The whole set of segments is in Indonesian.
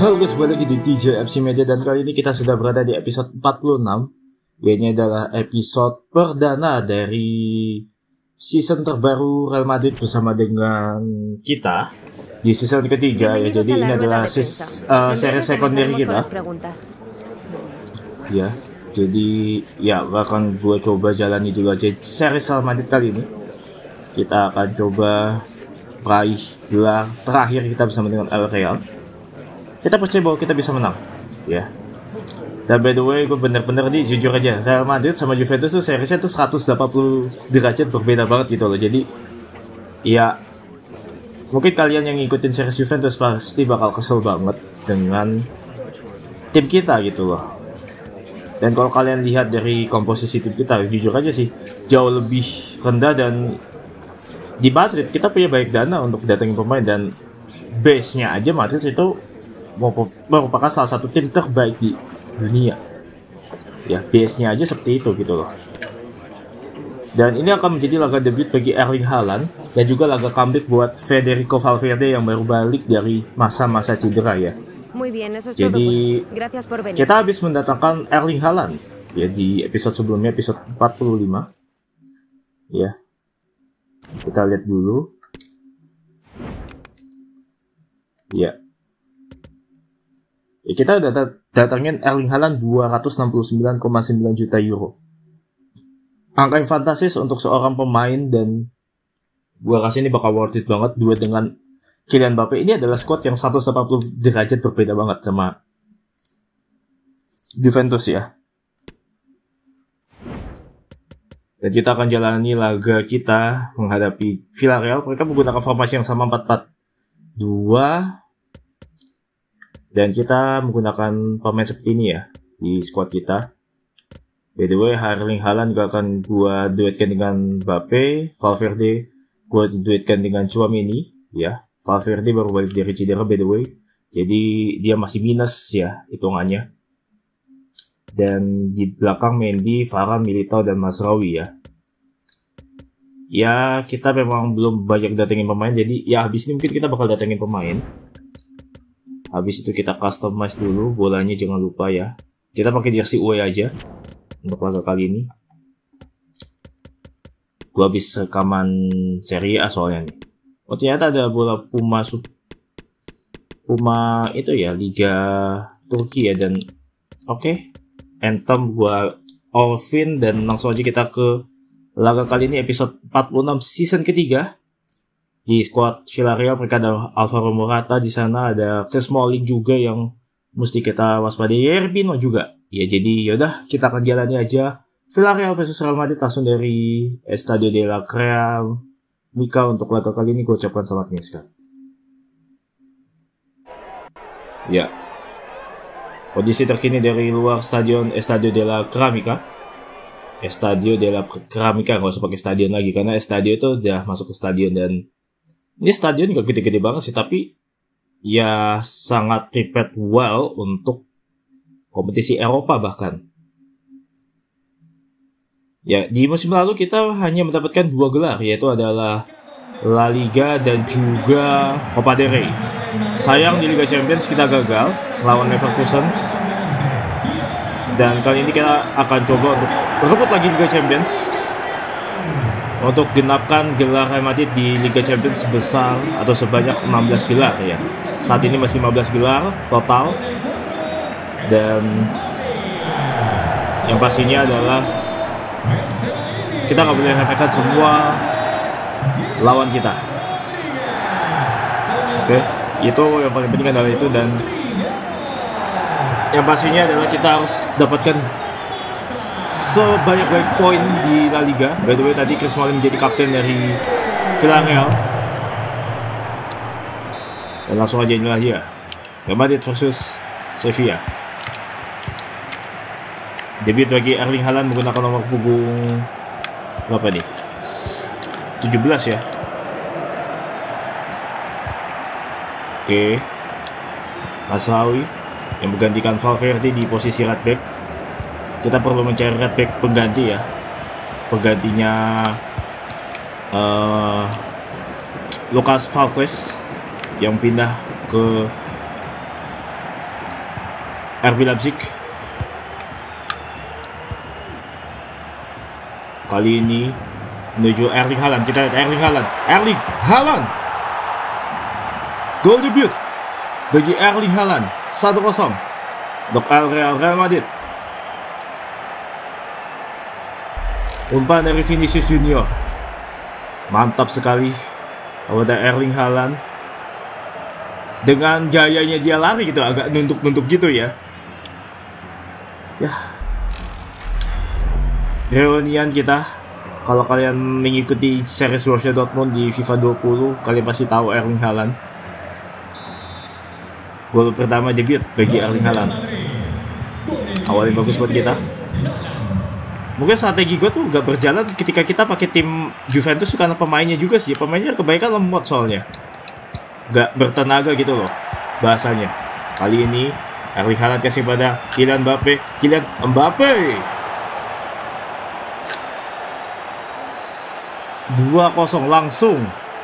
Halo guys, balik lagi di DJ FC Media dan kali ini kita sudah berada di episode 46. Ini adalah episode perdana dari season terbaru Real Madrid bersama dengan kita di season ketiga ya. Jadi ini adalah seri secondary kita. Ya, jadi ya akan gue coba jalani dulu aja seri Real Madrid kali ini. Kita akan coba meraih gelar terakhir kita bersama dengan El Real. Kita percaya bahwa kita bisa menang, ya. Dan by the way, gue bener-bener nih jujur aja, Real Madrid sama Juventus tuh seriesnya tuh 180 derajat berbeda banget gitu loh. Jadi, ya mungkin kalian yang ngikutin series Juventus pasti bakal kesel banget dengan tim kita gitu loh. Dan kalau kalian lihat dari komposisi tim kita, jujur aja sih jauh lebih rendah. Dan di Madrid kita punya banyak dana untuk datangin pemain, dan base-nya aja Madrid itu merupakan salah satu tim terbaik di dunia. Ya, base-nya aja seperti itu gitu loh. Dan ini akan menjadi laga debut bagi Erling Haaland dan juga laga comeback buat Federico Valverde yang baru balik dari masa-masa cedera ya. Jadi kita habis mendatangkan Erling Haaland ya di episode sebelumnya, episode 45. Ya. Kita lihat dulu. Ya. Kita udah datangin Erling Haaland 269,9 juta euro. Angka yang fantastis untuk seorang pemain, dan gua rasa ini bakal worth it banget. Dua dengan Kylian Mbappe, ini adalah squad yang 180 derajat berbeda banget sama Juventus ya. Dan kita akan jalani laga kita menghadapi Villarreal. Mereka menggunakan formasi yang sama 4-4-2. Dan kita menggunakan pemain seperti ini ya di squad kita. By the way, Erling Haaland gak akan gua duetkan dengan Mbappe. Valverde gua duetkan dengan Tchouaméni ya. Valverde baru balik dari cedera by the way. Jadi dia masih minus ya hitungannya. Dan di belakang Mendy, Varane, Militao, dan Mazraoui ya. Ya, kita memang belum banyak datengin pemain. Jadi ya habis ini mungkin kita bakal datengin pemain. Habis itu kita customize dulu bolanya, jangan lupa ya. Kita pakai jersey away aja untuk laga kali ini. Gua habis rekaman Serie A soalnya nih. Oh, ternyata ada bola Puma itu ya, Liga Turki ya. Dan oke. Anthem gua Orphin, dan langsung aja kita ke laga kali ini, episode 46 season ketiga. Di squad Villarreal mereka ada Alvaro Morata, di sana ada Chris Smalling juga yang mesti kita waspadai, Yerbino juga. Ya jadi yaudah kita akan jalani aja Villarreal versus Real Madrid langsung dari Estadio de la Ceramica. Untuk laga kali ini gue ucapkan selamat menyaksikan. Ya. Kondisi terkini dari luar stadion Estadio de la Ceramica. Estadio de la Ceramica, gak usah pakai stadion lagi karena Estadio itu udah masuk ke stadion. Dan ini stadion gak gede-gede banget sih, tapi ya sangat prepared well untuk kompetisi Eropa bahkan. Ya, di musim lalu kita hanya mendapatkan 2 gelar, yaitu adalah La Liga dan juga Copa del Rey. Sayang di Liga Champions kita gagal lawan Leverkusen. Dan kali ini kita akan coba untuk berebut lagi Liga Champions, untuk genapkan gelar Real Madrid di Liga Champions sebesar atau sebanyak 16 gelar ya. Saat ini masih 15 gelar total. Dan yang pastinya adalah kita nggak boleh remehkan semua lawan kita. Oke, itu yang paling penting adalah itu. Dan yang pastinya adalah kita harus dapatkan sebanyak-banyak poin di La Liga. By the way, tadi Chris Smalling menjadi kapten dari Villarreal. Dan langsung aja inilah dia, Real Madrid versus Sevilla. Debut bagi Erling Haaland menggunakan nomor punggung berapa nih? 17 ya. Oke. Mazraoui yang menggantikan Valverde di posisi right back. Kita perlu mencari right back pengganti ya. Penggantinya Lucas Vázquez yang pindah ke RB Leipzig. Kali ini menuju Erling Haaland. Kita lihat Erling Haaland. Gol debut bagi Erling Haaland. 1-0 untuk Real Madrid. Umpan dari Vinicius Junior. Mantap sekali kepada Erling Haaland. Dengan gayanya dia lari gitu, agak nunduk-nunduk gitu ya. Reunian kita. Kalau kalian mengikuti series Borussia Dortmund di FIFA 20, kalian pasti tahu Erling Haaland. Gol pertama debut bagi Erling Haaland. Awalnya bagus buat kita. Mungkin strategi gue tuh gak berjalan ketika kita pakai tim Juventus karena pemainnya juga sih. Pemainnya kebanyakan lemot soalnya. Gak bertenaga gitu loh bahasanya. Kali ini Erling Haaland kasih pada Kylian Mbappe. 2-0 langsung.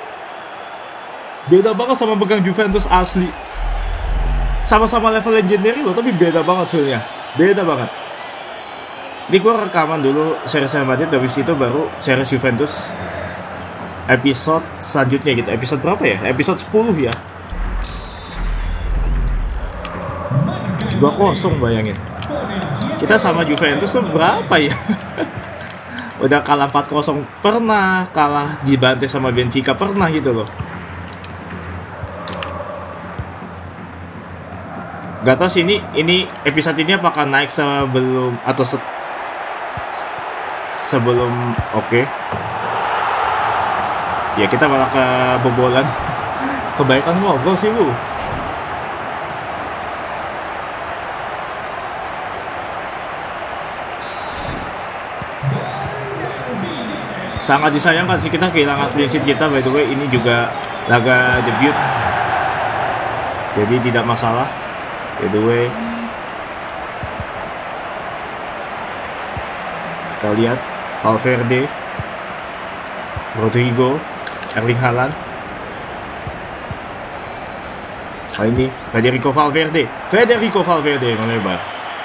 Beda banget sama pegang Juventus asli. Sama-sama level legendary loh, tapi beda banget feelnya. Beda banget. Ini gue rekaman dulu series Real Madrid, habis itu baru series Juventus episode selanjutnya gitu. Episode berapa ya? Episode 10 ya. 2-0 bayangin. Kita sama Juventus tuh berapa ya? Udah kalah 4-0 pernah, kalah dibantai sama Benfica pernah gitu loh. Gak tau sih ini episode ini apakah naik sebelum atau sebelum oke. Ya kita malah kebobolan. Kebaikan ngobrol sih lu. Sangat disayangkan sih kita kehilangan clean sheet kita, by the way. Ini juga laga debut, jadi tidak masalah. By the way, kita lihat Valverde, Rodrigo, Erling Haaland. Ini Federico Valverde melebar.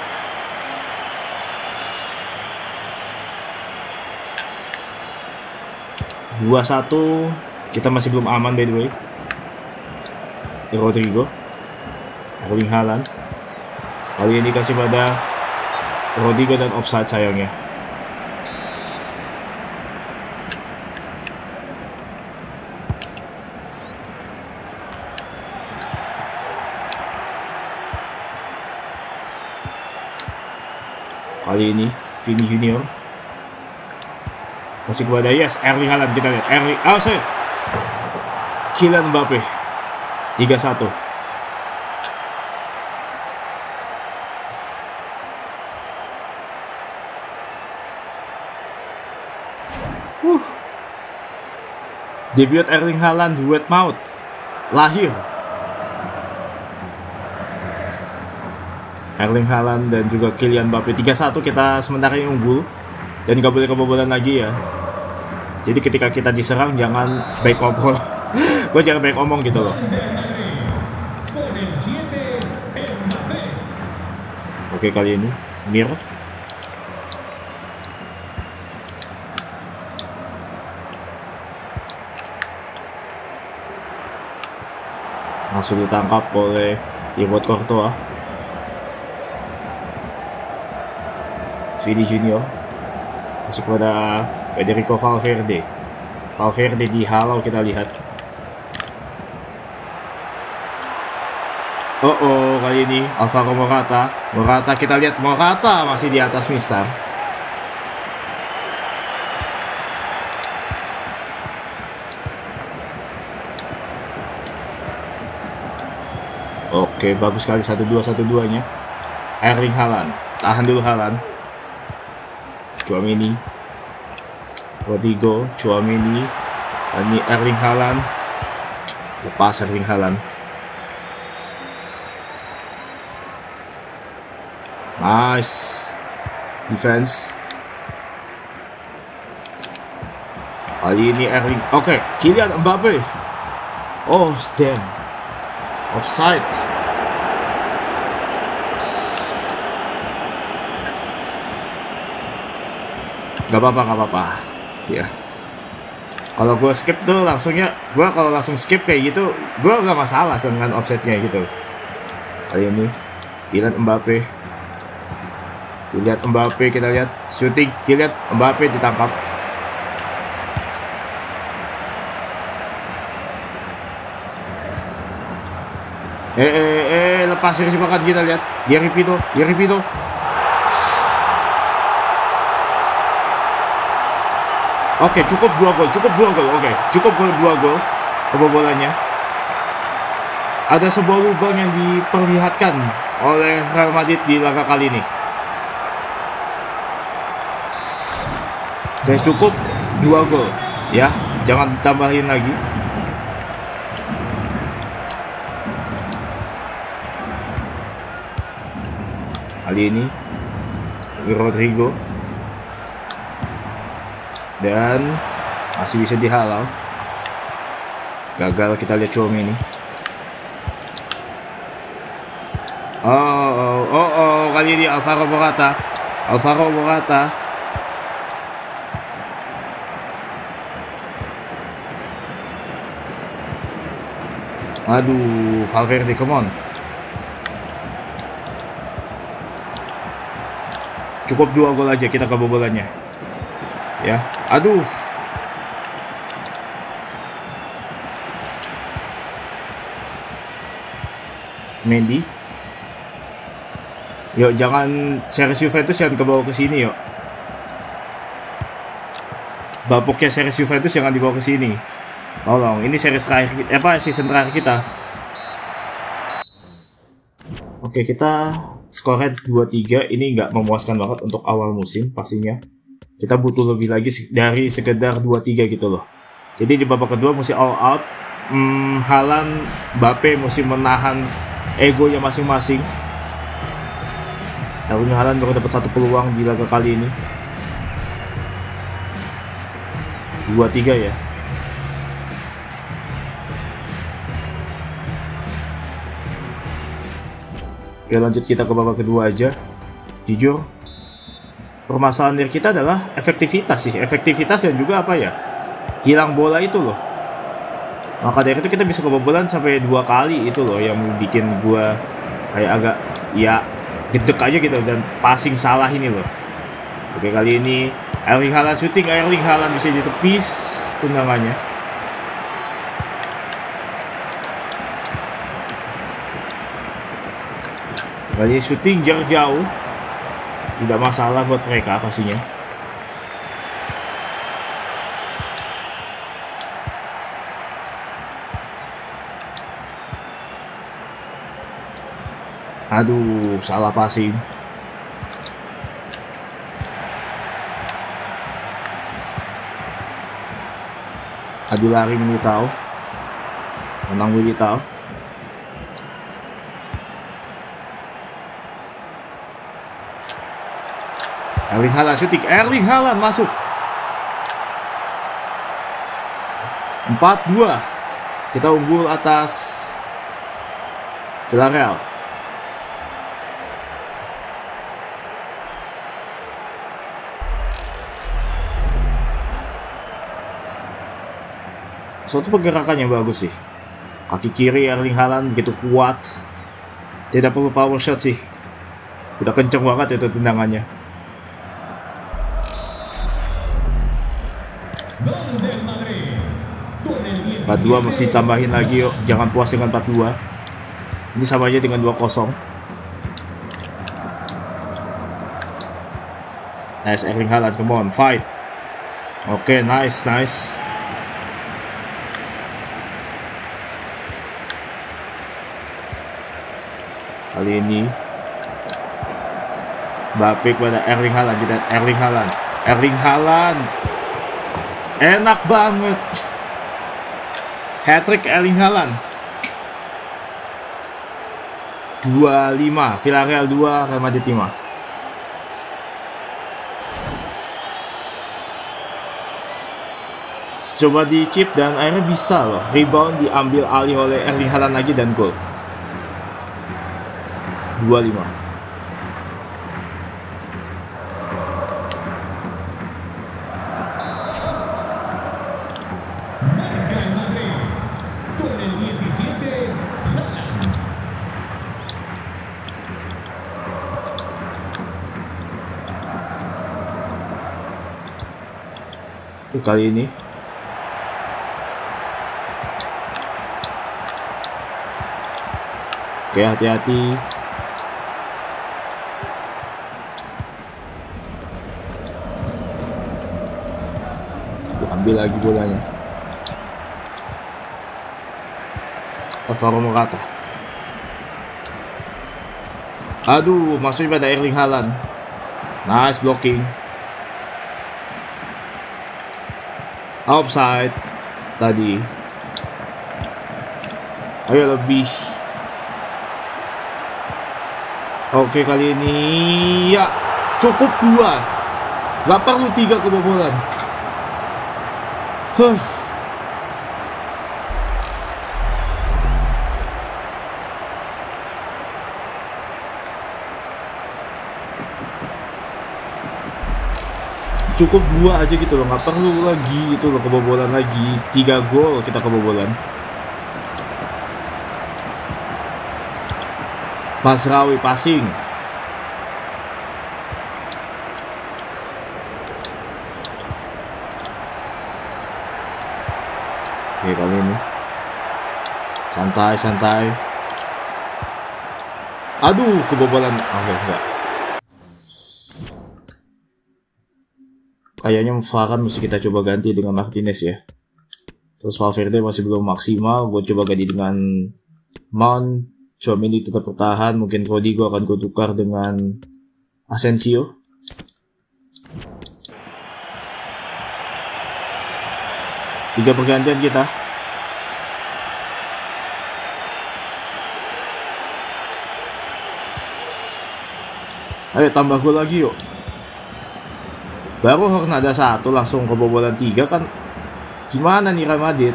Dua satu, kita masih belum aman by the way. Rodrigo, Erling Haaland. Kali ini kasih pada Rodrigo dan offside sayangnya. Kali ini Vini Junior kasih kepada Erling Haaland. Kita lihat Kylian Mbappe. 3-1. Debut Erling Haaland, duet maut lahir. Erling Haaland dan juga Kylian Mbappe. 3-1, kita sementara ini unggul dan gak boleh kebobolan lagi ya. Jadi ketika kita diserang jangan baik ngobrol. Gue jangan baik omong gitu loh. Oke, kali ini Mir. Langsung ditangkap oleh Thibaut Courtois. Vini Junior masuk kepada Federico Valverde. Valverde dihalau, kita lihat. Kali ini Alvaro Morata, kita lihat Morata masih di atas Mister. Oke, bagus sekali 1-2-1-2-nya. Erling Haaland, tahan dulu Haaland. Tchouaméni, Rodrigo, Tchouaméni, ini Erling Haaland. Lepas Erling Haaland. Nice defense. Kali ini Erling. Oke, Kylian Mbappe. Oh, damn. Offside. Gak apa-apa, gak apa-apa. Ya. Kalau gue skip tuh langsungnya, gue kalau langsung skip kayak gitu, gue gak masalah dengan offsetnya gitu. Kali ini, Kylian Mbappe. Kita lihat shooting, Kylian Mbappe ditangkap. Lepas dari sepakat kita lihat. Dia Ripito. Oke, cukup 2 gol. Oke, cukup 2 gol kebobolannya. Ada sebuah lubang yang diperlihatkan oleh Real Madrid di laga kali ini. Oke, cukup 2 gol. Ya, jangan tambahin lagi. Kali ini Rodrigo, dan masih bisa dihalau. Gagal kita lihat Tchouaméni. Kali ini Alvaro Morata. Aduh, Valverde, come on. Cukup 2 gol aja kita kebobolannya. Ya, aduh. Mendy. Yuk, jangan series Juventus jangan kebawa ke sini, yuk. Bapuknya series Juventus jangan dibawa ke sini. Tolong, ini series terakhir, season terakhir kita. Oke, kita skornya 2-3. Ini nggak memuaskan banget untuk awal musim pastinya. Kita butuh lebih lagi dari sekedar 2-3 gitu loh. Jadi di babak kedua mesti all out. Haaland, Mbappe mesti menahan egonya masing-masing. Erling Haaland baru dapat 1 peluang di laga kali ini. 2-3 ya. Oke, lanjut kita ke babak kedua aja. Jujur, permasalahan dari kita adalah efektivitas sih. Efektivitas dan juga apa ya, hilang bola itu loh. Maka dari itu kita bisa kebobolan sampai 2 kali itu loh, yang bikin gua kayak agak ya gedek aja gitu, dan passing salah ini loh. Oke, kali ini Erling Haaland shooting, Erling Haaland bisa ditepis tendangannya. Kali ini shooting jarak jauh, tidak masalah buat mereka pastinya. Aduh, salah passing. Adu lari Militao. Menang Militao. Erling Haaland shooting, Erling Haaland masuk. 4-2. Kita unggul atas Villarreal. Suatu pergerakan yang bagus sih. Kaki kiri Erling Haaland begitu kuat. Tidak perlu power shot sih. Udah kenceng banget itu tendangannya. 4-2 mesti tambahin lagi yuk. Jangan puas dengan 4-2. Ini sama aja dengan 2-0. Nice, Erling Haaland, come on, fight. Oke, nice. Kali ini Mbappe kepada Erling Haaland. Kita Erling Haaland. Enak banget. Hat-trick Erling Haaland. 2-5. Villarreal 2, Real Madrid 5. Coba di chip dan akhirnya bisa loh. Rebound diambil alih oleh Erling Haaland lagi dan gol. 2-5. kali ini. Oke, hati-hati. Diambil lagi bolanya. Alvaro Morata. Aduh, maksudnya pada Erling Haaland. Nice blocking. Offside tadi. Ayo lebih. Oke, kali ini ya cukup 2. Gak perlu 3 kebobolan. Cukup 2 aja gitu loh, nggak perlu lagi itu loh kebobolan lagi. 3 gol kita kebobolan. Mazraoui passing. Oke, kali ini santai. Aduh, kebobolan. Oke, enggak. Kayaknya Varane mesti kita coba ganti dengan Martinez ya. Terus Valverde masih belum maksimal. Gue coba ganti dengan Mount. Tchouaméni tetap bertahan. Mungkin Rodrigo akan gue tukar dengan Asensio. Tiga pergantian kita. Ayo tambah gol lagi yuk. Baru Hornada 1 langsung kebobolan 3 kan. Gimana nih Real Madrid?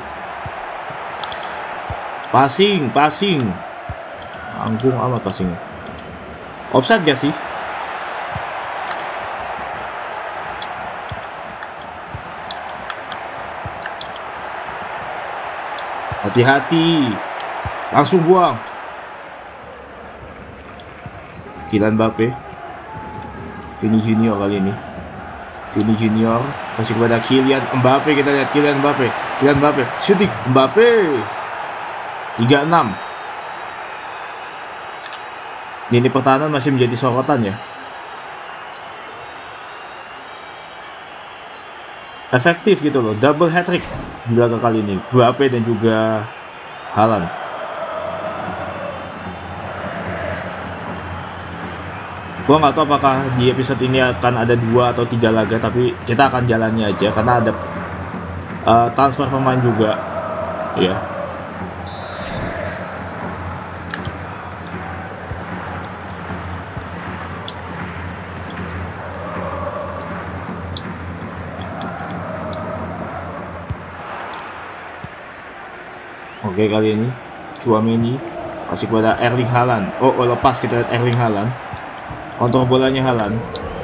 Passing. Anggung amat passingnya. Offside gak sih? Hati-hati. Langsung buang. Kylian Mbappe. Vini Junior kali ini. Vini Junior kasih kepada Kylian Mbappe. Kita lihat Kylian Mbappe. Shooting Mbappe. 3-6. Ini pertahanan masih menjadi sorotan ya. Efektif gitu loh, double hat-trick di laga kali ini. Mbappe dan juga Haaland. Gua nggak tahu apakah di episode ini akan ada 2 atau 3 laga, tapi kita akan jalani aja karena ada transfer pemain juga ya. Oke, kali ini Tchouaméni masih kepada Erling Haaland. Oh, lepas kita lihat Erling Haaland. Kontrol bolanya Haaland.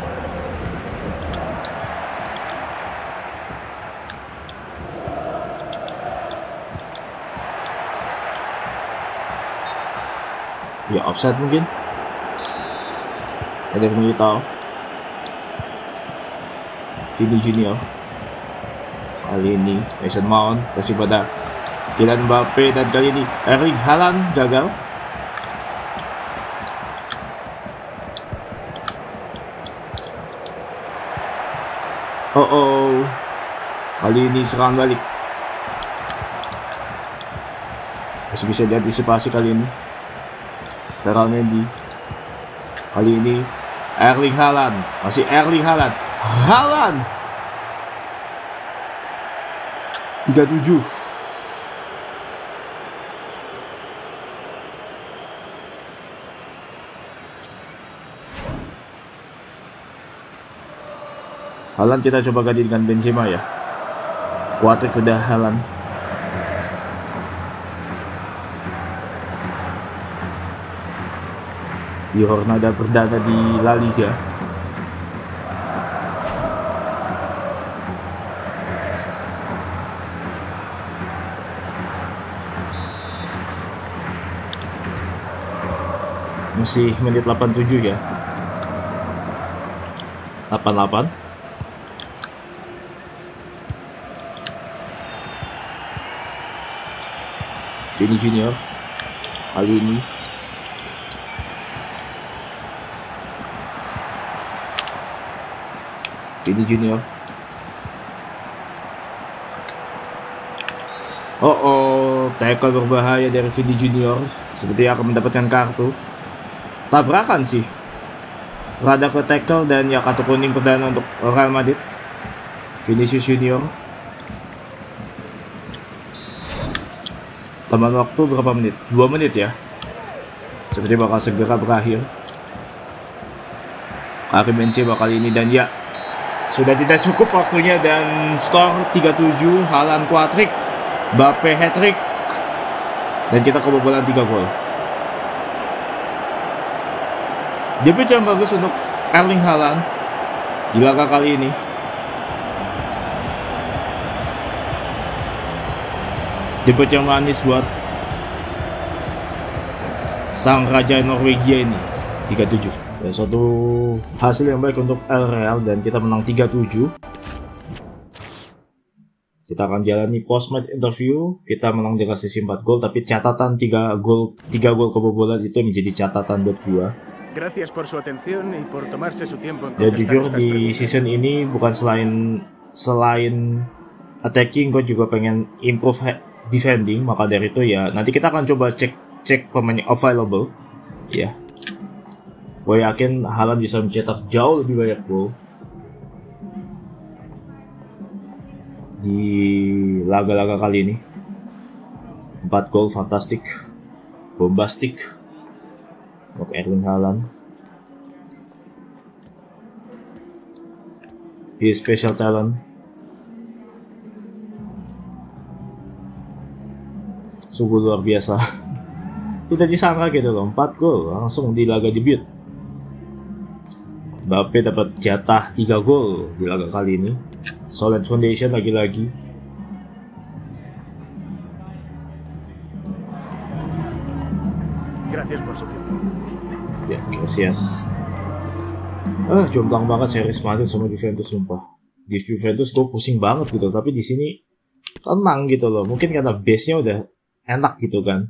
Ya, offside mungkin. Ada yang tahu. Vini Junior. Kali ini Mason Mount kasih pada Kylian Mbappe dan kali ini Erling Haaland gagal. Oh. Kali ini serangan balik. Masih bisa diantisipasi kali ini. Ferran Mendy. Kali ini Erling Haaland. Masih Erling Haaland. 37. Haaland kita coba ganti dengan Benzema ya. Kuatrik udah Haaland. Di Hornada perdana di La Liga. Masih menit 87 ya. 88. Vini Junior kali ini. Vini Junior. Tackle berbahaya dari Vini Junior. Seperti akan mendapatkan kartu. Tabrakan sih. Rada ke tackle dan ya kartu kuning perdana untuk Real Madrid. Vinicius Junior. Tambahan waktu berapa menit? 2 menit ya. Seperti bakal segera berakhir. Karim Benzema kali ini dan ya sudah tidak cukup waktunya dan skor 3-7. Haaland quadrick, Mbappe hat-trick, dan kita kebobolan 3 gol. Debut yang bagus untuk Erling Haaland di laga kali ini. Debut yang manis buat sang raja Norwegia ini. 3-7. Dan suatu hasil yang baik untuk El Real dan kita menang 3-7. Kita akan jalani post match interview. Kita menang dengan sisi 4 gol, tapi catatan 3 gol kebobolan itu menjadi catatan buat gua. Gracias por su atención y por tomarse su tiempo. Ya jujur di season ini bukan selain attacking, gue juga pengen improve defending. Maka dari itu ya nanti kita akan coba cek pemain available. Ya, gue yakin Haaland bisa mencetak jauh lebih banyak gol di laga-laga kali ini. 4 gol fantastik, bombastik untuk Erling Haaland. He is special talent. Sungguh luar biasa. Tidak disangka gitu loh, 4 gol langsung di laga debut. Mbappe dapat jatah 3 gol di laga kali ini. Solid foundation lagi-lagi. Gracias por su tiempo. Ya, gracias. Jomplang banget series Madrid sama Juventus sumpah. Di Juventus gue pusing banget gitu, tapi di sini tenang gitu loh. Mungkin karena base-nya udah enak gitu kan.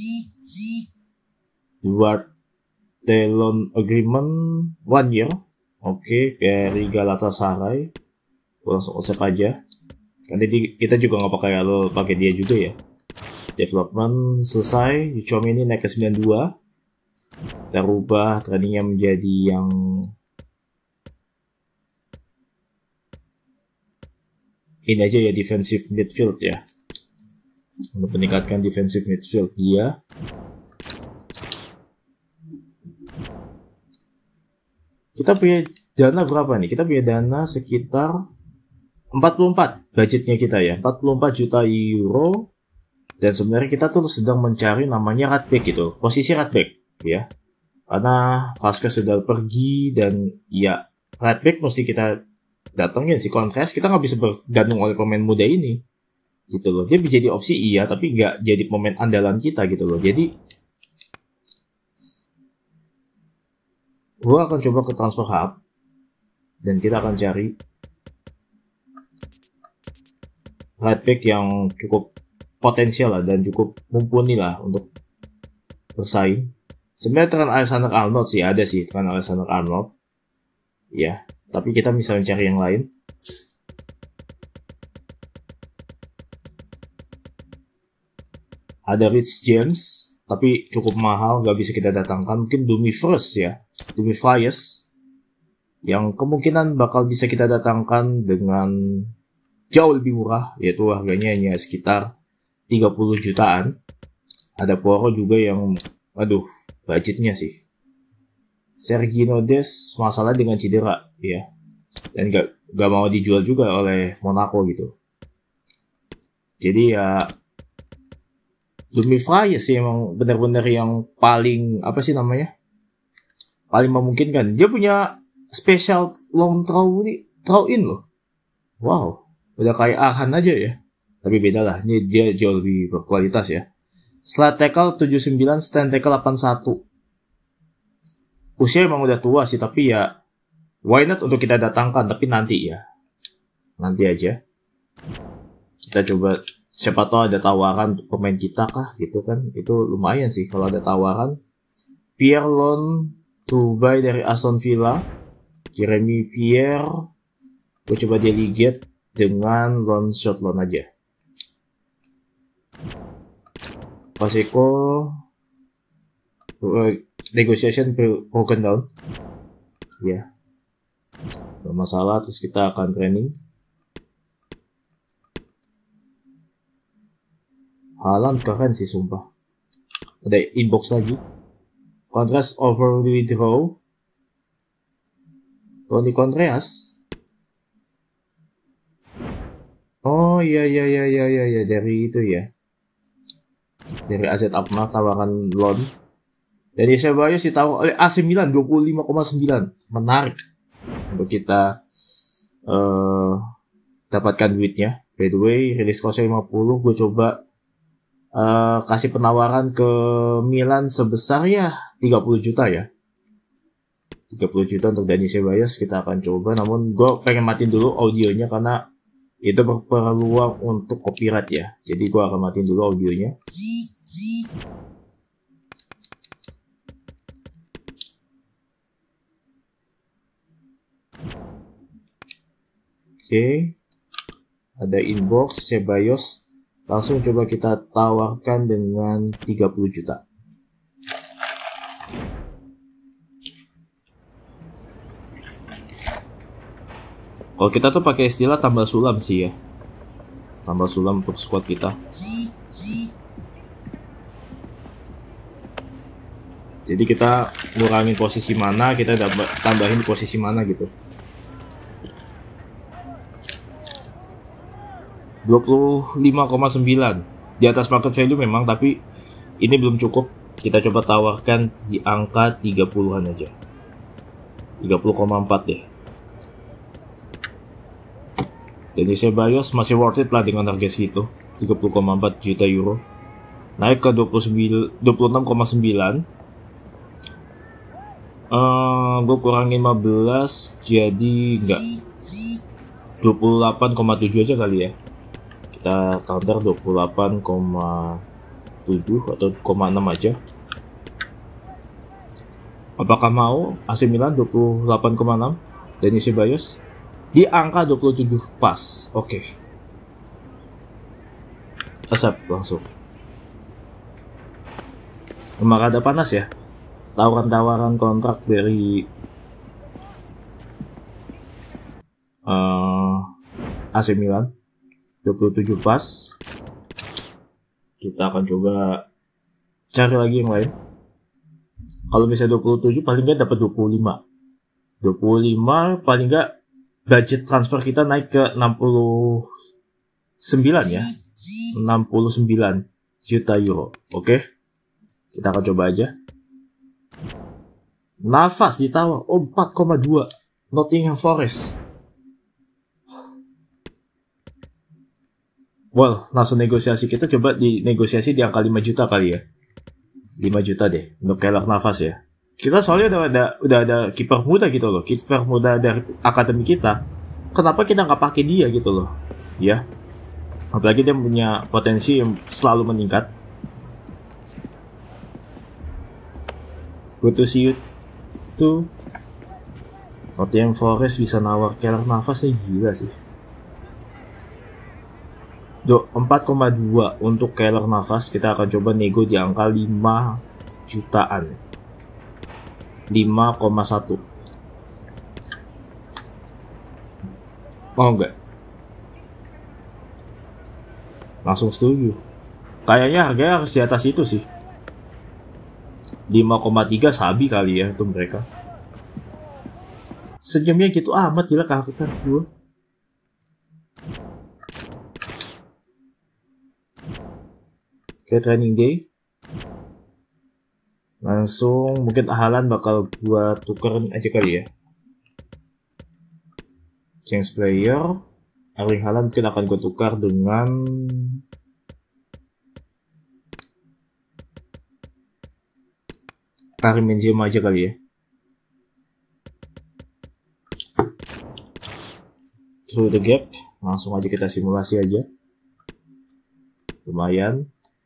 Duarte loan agreement 1 year. Oke, dari Galatasaray. Gue langsung accept aja. Karena kita juga nggak pakai dia juga ya. Development selesai. Tchouaméni naik ke 92. Kita rubah trainingnya menjadi yang ini aja ya, defensive midfield ya, untuk meningkatkan defensive midfield dia. Kita punya dana berapa nih? Kita punya dana sekitar 44 budgetnya kita ya, 44 juta euro. Dan sebenarnya kita tuh sedang mencari namanya right back gitu, posisi right back ya. Karena Vasquez sudah pergi dan ya right back mesti kita datangin si Contreras. Kita nggak bisa bergantung oleh pemain muda ini gitu loh. Dia bisa jadi opsi iya, tapi nggak jadi pemain andalan kita gitu loh. Jadi gua akan coba ke transfer hub dan kita akan cari right back yang cukup potensial lah dan cukup mumpuni lah untuk bersaing. Sebenarnya Trent Alexander-Arnold sih ada sih, Trent Alexander-Arnold ya, tapi kita bisa mencari yang lain. Ada Rich James, tapi cukup mahal, gak bisa kita datangkan. Mungkin Dumfries ya, Dumfries yang kemungkinan bakal bisa kita datangkan dengan jauh lebih murah, yaitu harganya hanya sekitar 30 jutaan. Ada Poro juga yang budgetnya sih. Sergio Des masalah dengan cedera ya, dan gak mau dijual juga oleh Monaco gitu. Jadi ya Dumfries sih emang benar-benar yang paling paling memungkinkan. Dia punya special long throw in loh. Wow, udah kayak Arhan aja ya. Tapi beda lah, ini dia jauh lebih berkualitas ya. Slide tackle 79, stand tackle 81. Usia emang udah tua sih, tapi ya why not untuk kita datangkan, tapi nanti ya. Nanti aja. Kita coba siapa tahu ada tawaran untuk pemain kita kah gitu kan, itu lumayan sih kalau ada tawaran. Pierre loan to buy dari Aston Villa, Jeremy Pierre gue coba delegate dengan loan short loan aja. Paseko negotiation broken down ya, gak masalah. Terus kita akan training. Haaland keren sih sumpah. Ada inbox lagi. Contrast over withdraw. Toni Contreras. Oh iya dari itu ya. Dari AZ Alkmaar tawaran loan. Dari Ceballos ditawar oleh AC Milan 25,9. Menarik untuk kita dapatkan duitnya. By the way, rilis cost 50, gue coba kasih penawaran ke Milan sebesar ya 30 juta ya. 30 juta untuk Dani Ceballos kita akan coba, namun gue pengen matiin dulu audionya karena itu berpeluang untuk copyright ya. Jadi gue akan matiin dulu audionya. Oke. Ada inbox Ceballos. Langsung coba kita tawarkan dengan 30 juta. Kalau kita tuh pakai istilah tambah sulam sih ya. Tambah sulam untuk squad kita. Jadi kita ngurangin posisi mana, kita tambahin posisi mana gitu. 25,9 di atas market value memang, tapi ini belum cukup. Kita coba tawarkan di angka 30-an aja. 30,4 deh. Dani Ceballos masih worth it lah dengan harga segitu, 30,4 juta euro. Naik ke 26,9. Gue kurang 15 jadi enggak. 28,7 aja kali ya. Kita counter 28,7 atau 0,6 aja. Apakah mau AC Milan 28,6 Dani Ceballos di angka 27 pas? Oke. Accept langsung. Memang ada panas ya. Tawaran-tawaran kontrak dari AC Milan 27 pas. Kita akan coba cari lagi yang lain. Kalau misalnya 27 paling nggak dapat 25 paling nggak budget transfer kita naik ke 69 ya, 69 juta euro. Oke, kita akan coba aja. Navas ditawar 4,2 Nottingham Forest. Well, langsung negosiasi. Kita coba di negosiasi di angka 5 juta kali ya. 5 juta deh untuk Keylor Navas ya. Kita soalnya udah ada kiper muda gitu loh. Kiper muda dari akademi kita. Kenapa kita nggak pakai dia gitu loh? Ya. Apalagi dia punya potensi yang selalu meningkat. Good to see you tuh. Nottingham Forest bisa nawar Keylor Navas nih, gila sih. 4,2 untuk Keylor Navas. Kita akan coba nego di angka 5 jutaan. 5,1. Oh enggak. Langsung setuju. Kayaknya harganya harus di atas itu sih. 5,3 sabi kali ya itu mereka. Sejamnya gitu amat gila karakter gue. Oke, training day. Langsung mungkin Haaland bakal gua tukerin aja kali ya. Change player. Erling Haaland mungkin akan gua tukar dengan Karim Benzema aja kali ya. Through the gap. Langsung aja kita simulasi aja. lumayan.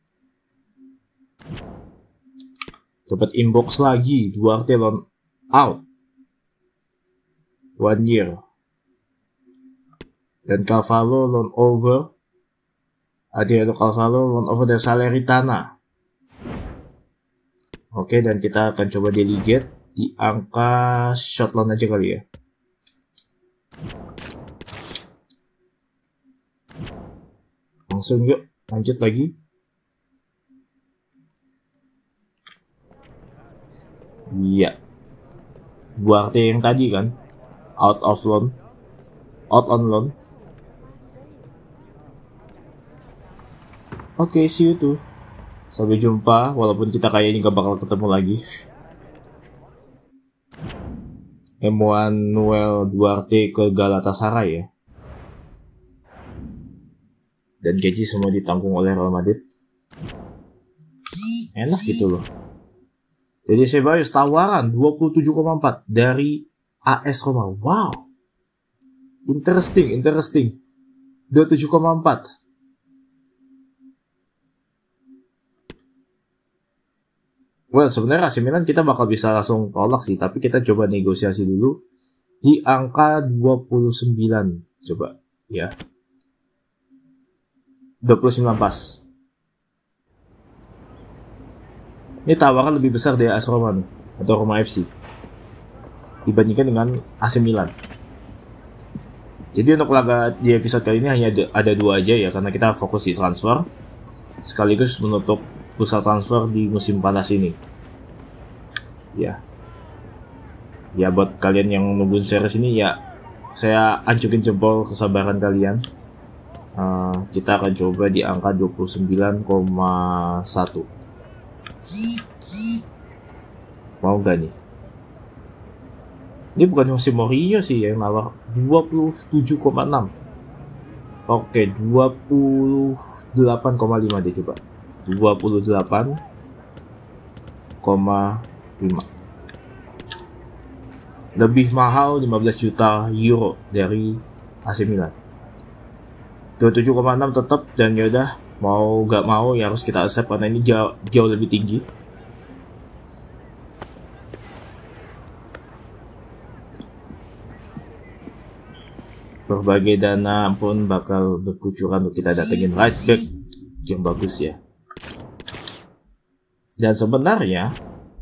Dapat inbox lagi, Duarte loan out 1 year. Dan Carvalho loan over, Adriano Carvalho loan over dari Salernitana. Oke, dan kita akan coba delegate di angka shot loan aja kali ya. Langsung yuk, lanjut lagi. Iya. Duarte yang tadi kan, out on loan. Oke, see you tuh. Sampai jumpa, walaupun kita kayaknya gak bakal ketemu lagi. Emmanuel Duarte ke Galatasaray ya. Dan gaji semua ditanggung oleh Real Madrid. Enak gitu loh. Jadi Ceballos tawaran 27,4 dari AS Roma. Wow. Interesting. 27,4. Well, sebenarnya AC Milan kita bakal bisa langsung tolak sih, tapi kita coba negosiasi dulu di angka 29. Coba, ya. 29 pas. Ini tawaran lebih besar dari AS Roma nih, atau Roma FC dibandingkan dengan AC Milan. Jadi untuk laga di episode kali ini hanya ada 2 aja ya, karena kita fokus di transfer sekaligus menutup pusat transfer di musim panas ini. Ya buat kalian yang nungguin series ini ya, saya ancurin jempol kesabaran kalian. Kita akan coba di angka 29,1. Mau gak nih? Ini bukan Jose Mourinho sih yang nawar 27,6. Oke, 28,5 deh coba. 28,5. Lebih mahal 15 juta euro dari AC Milan. 27,6 tetap, dan yaudah mau gak mau ya harus kita accept karena ini jauh lebih tinggi. Berbagai dana pun bakal berkucuran untuk kita datengin right back yang bagus ya. Dan sebenarnya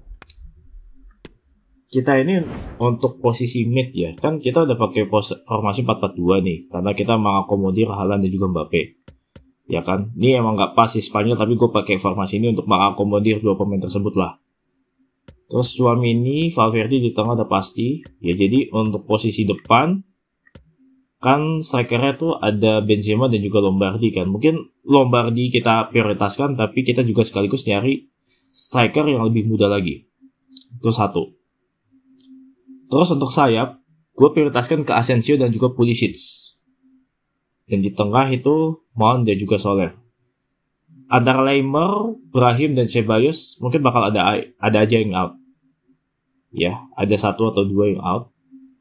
kita ini untuk posisi mid ya, kan kita udah pakai formasi 4-4-2 nih, karena kita mengakomodir Haaland dan juga Mbappe. Ya kan, ini emang gak pas di Spanyol, tapi gue pakai formasi ini untuk mengakomodir 2 pemain tersebut lah. Terus Tchouaméni, Valverde di tengah udah pasti. Ya jadi untuk posisi depan, kan strikernya tuh ada Benzema dan juga Lombardi kan. Mungkin Lombardi kita prioritaskan, tapi kita juga sekaligus nyari striker yang lebih muda lagi. Itu satu. Terus untuk sayap, gue prioritaskan ke Asensio dan juga Pulisic. Dan di tengah itu Mount dan juga Soler. Antara Laimer, Brahim dan Ceballos mungkin bakal ada aja yang out. Ya, ada 1 atau 2 yang out.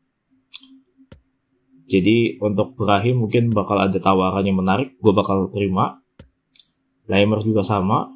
Jadi untuk Brahim mungkin bakal ada tawaran yang menarik, gue bakal terima. Laimer juga sama.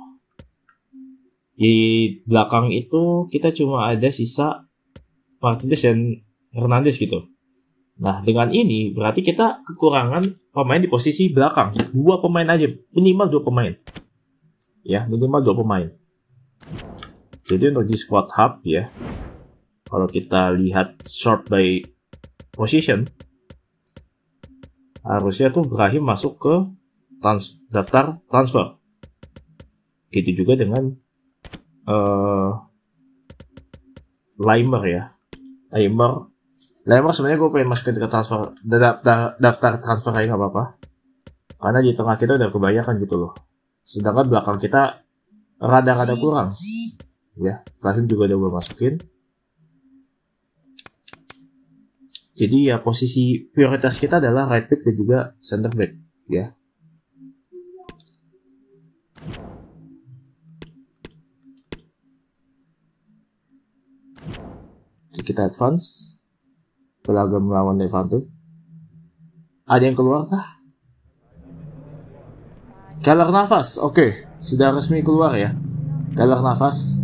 Di belakang itu kita cuma ada sisa Martinez dan Hernandez gitu. Nah, dengan ini berarti kita kekurangan pemain di posisi belakang. 2 pemain aja, minimal 2 pemain. Ya, minimal 2 pemain. Jadi untuk di squad hub ya, kalau kita lihat short by position, harusnya tuh Brahim masuk ke daftar transfer. Gitu juga dengan Laimer ya. Laimer sebenarnya gue pengen masukin ke transfer daftar transfer aja nggak apa-apa, karena di tengah kita udah kebanyakan gitu loh, sedangkan belakang kita rada-rada kurang ya. Brahim juga udah gue masukin. Jadi ya posisi prioritas kita adalah right back dan juga center back ya. Jadi kita advance ke laga melawan Levante. Ada yang keluar kah? Keylor Navas, oke, sudah resmi keluar ya. Keylor Navas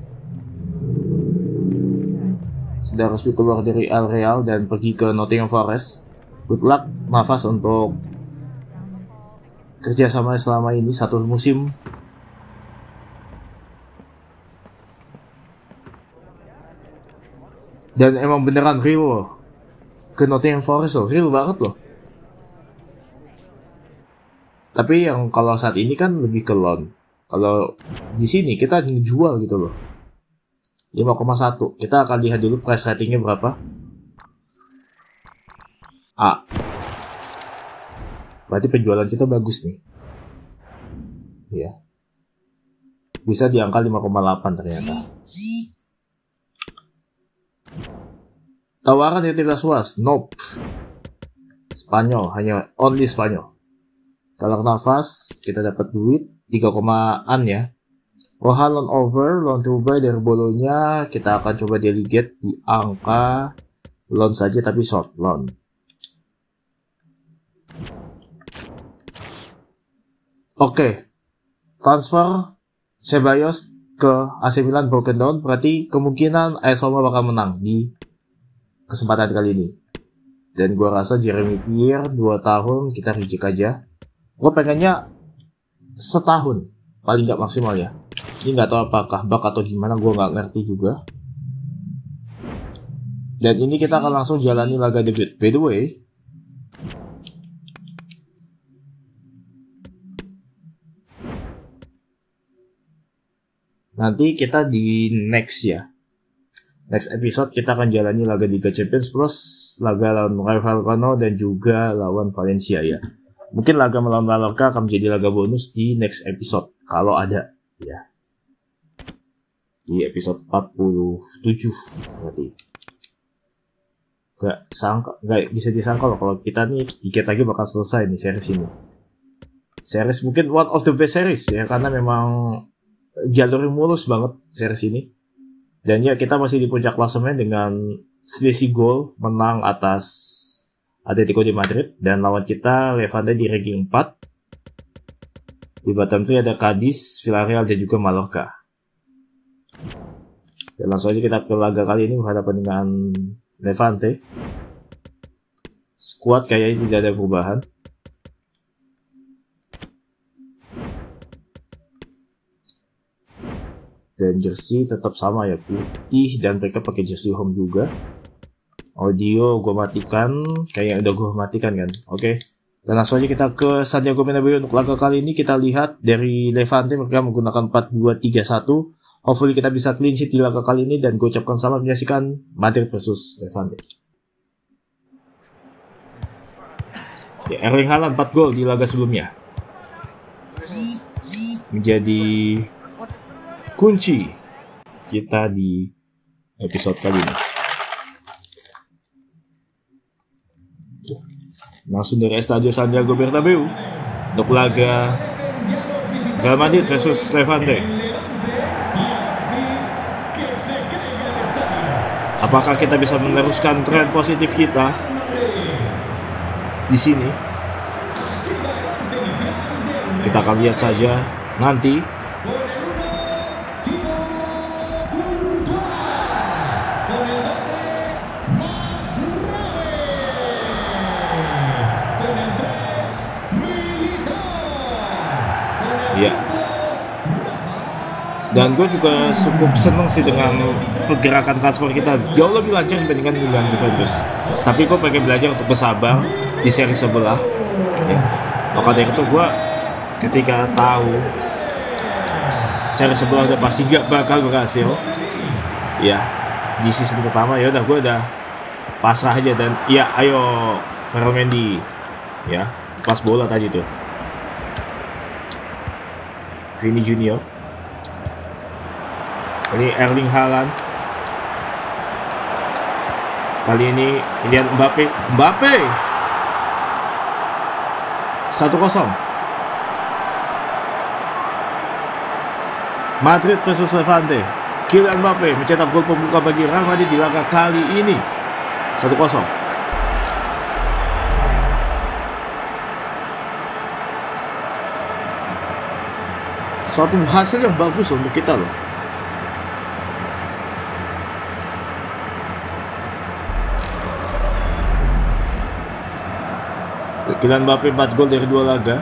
sudah resmi keluar dari El Real dan pergi ke Nottingham Forest. Good luck Navas untuk kerjasama selama ini 1 musim. Dan emang beneran real loh. Ke Nottingham Forest loh, real banget loh. Tapi yang kalau saat ini kan lebih ke loan. Kalau di sini kita ngejual gitu loh. 5,1. Kita akan lihat dulu price ratingnya berapa. A. Berarti penjualan kita bagus nih. Iya. Bisa di angka 5,8 ternyata. Tawaran yang tidak luas, nope. Spanyol, hanya only Spanyol. Kalau Navas, kita dapat duit 3,an ya. Rohan loan over, loan to buy dari Bolonya, kita akan coba delegate di angka loan saja tapi short loan. Oke. Transfer Ceballos ke AC Milan broken down, berarti kemungkinan AS Roma bakal menang di kesempatan kali ini. Dan gua rasa Jeremy Pierre 2 tahun kita reject aja. Gua pengennya setahun paling nggak maksimal ya. Ini nggak tahu apakah bug atau gimana, gua nggak ngerti juga. Dan ini kita akan langsung jalani laga debut. By the way, nanti kita di next episode kita akan jalani laga Liga Champions plus laga lawan Rayo Vallecano dan juga lawan Valencia ya. Mungkin laga melawan Mallorca akan menjadi laga bonus di next episode kalau ada ya. Di episode 47 berarti. Gak bisa disangka loh kalau kita nih dikit lagi bakal selesai nih series ini. Series mungkin one of the best series ya, karena memang jalurnya mulus banget series ini. Dan ya kita masih di puncak klasemen dengan selisih gol menang atas Atletico de Madrid, dan lawan kita Levante di ranking 4. Di bottom 3 ada Cadiz, Villarreal dan juga Mallorca. Dan langsung aja kita ke laga kali ini berhadapan dengan Levante. Squad kayaknya tidak ada perubahan. Dan jersey tetap sama ya, putih, dan mereka pakai jersey home juga. Audio gue matikan, kayak udah gue matikan kan. Oke. Dan langsung aja kita ke Santiago Bernabeu untuk laga kali ini. Kita lihat dari Levante mereka menggunakan 4-2-3-1. Hopefully kita bisa clean sheet di laga kali ini, dan gue ucapkan selamat menyaksikan Madrid versus Levante. Ya, Erling Haaland 4 gol di laga sebelumnya. Menjadi kunci kita di episode kali ini. Langsung dari Estadio Santiago Bernabeu untuk laga Real Madrid versus Levante. Apakah kita bisa meneruskan tren positif kita di sini? Kita akan lihat saja nanti. Ya. Dan gue juga cukup seneng sih dengan pergerakan transfer kita, jauh lebih lancar dibandingkan dengan Juventus. Tapi gue pengen belajar untuk bersabar di seri sebelah ya. Maka dari itu gue ketika tahu seri sebelah udah pasti gak bakal berhasil ya di season pertama, ya udah gue udah pasrah aja. Dan ya ayo Ferland Mendy ya, pas bola tadi tuh Vini Junior. Ini Erling Haaland. Kali ini lihat Mbappe. 1-0. Madrid versus Levante. Kylian Mbappe mencetak gol pembuka bagi Real Madrid di laga kali ini. 1-0. Suatu hasil yang bagus untuk kita loh. Kylian Mbappe 4 gol dari 2 laga.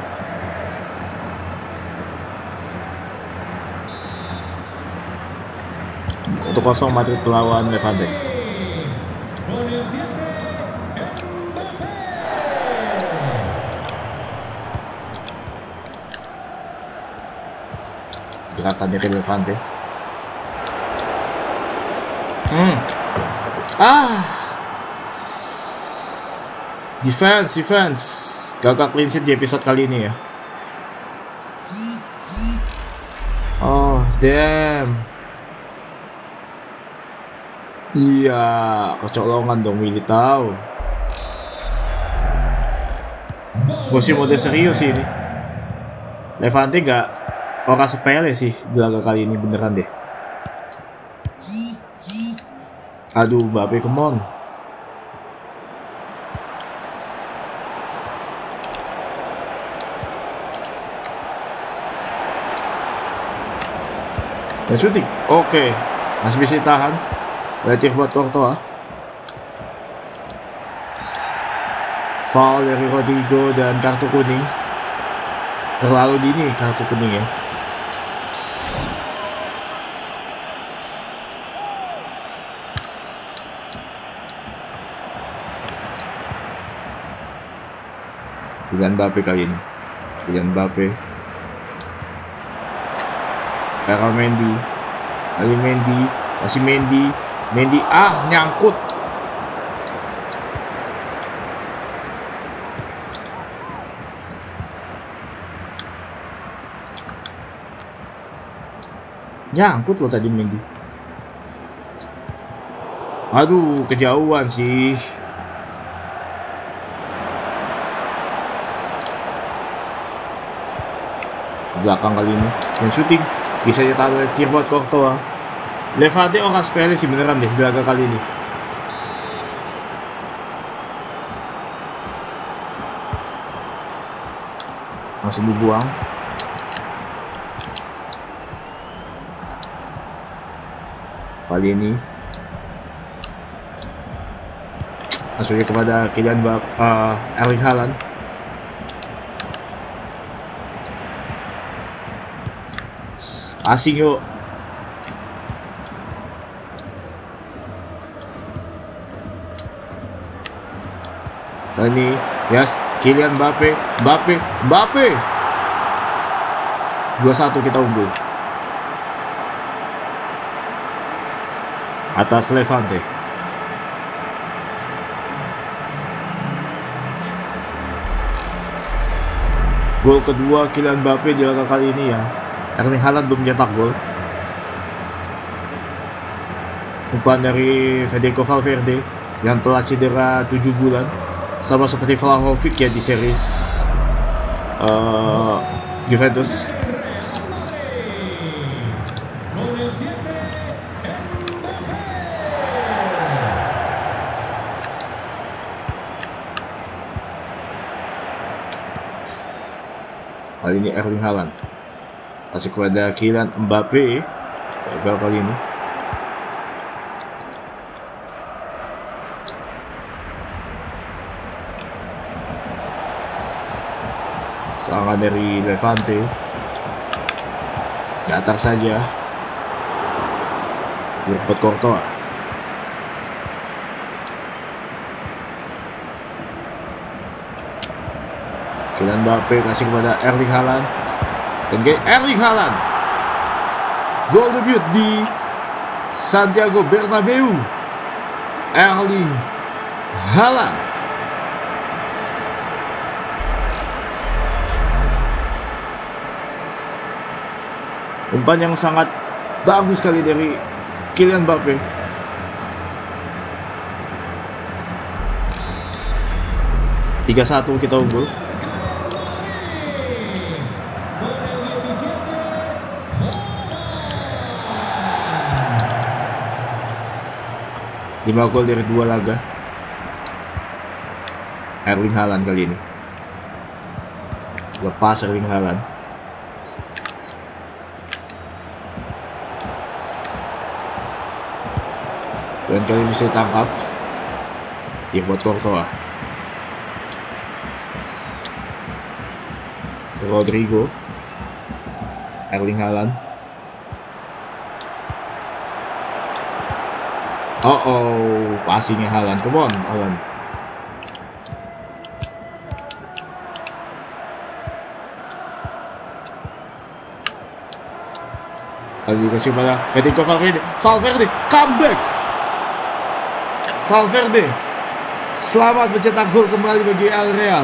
Satu 0 Madrid melawan Levante. Gerakan dari Levante. Defense. Gagal clean sheet di episode kali ini ya. Oh, damn. Iya, kecolongan dong Militao. Musim mode serius ini. Levante gak orang sepele sih di laga kali ini, beneran deh. Aduh, Mbappe, come on. Dan shooting, oke, masih bisa ditahan. Letir buat Courtois. Foul dari Rodrigo dan kartu kuning. Terlalu dini kartu kuning ya. Kylian Mbappe kali ini. Kylian Mbappe. Ferran Mendy. Ali Mendy. Masih Mendy. Mendy nyangkut. Nyangkut loh tadi Mendy. Aduh, kejauhan sih. Belakang kali ini. Dan shooting. Bisa ditahan oleh buat Courtois. Levante orang sepele sih beneran deh di laga kali ini. Langsung dibuang. Kali ini masuknya kepada Kylian Mbappe, Erling Haaland. Asing yuk. Kali ini, yes, Kylian Mbappe. 2-1 kita unggul atas Levante. Gol kedua Kylian Mbappe di laga kali ini ya. Erling Haaland belum cetak gol. Umpan dari Federico Valverde yang telah cedera 7 bulan. Sama seperti Vlahovic ya di series Juventus. Kali ini Erling Haaland masih kepada Kylian Mbappe. Gagal kali ini. Serangan dari Levante. Datar saja. Buat Courtois. Kylian Mbappe kasih kepada Erling Haaland. Dan Erling Haaland. Gol debut di Santiago Bernabeu. Erling Haaland. Umpan yang sangat bagus sekali dari Kylian Mbappe. Tiga 1 kita unggul. Lima gol dari 2 laga. Erling Haaland kali ini. Lepas Erling Haaland. Dan kali bisa ditangkap. Dia buat Courtois. Rodrigo. Erling Haaland. Passingnya Haaland. Come on, Haaland. Kali dikasih pada Federico Valverde. Valverde, comeback. Valverde, selamat mencetak gol kembali bagi El Real.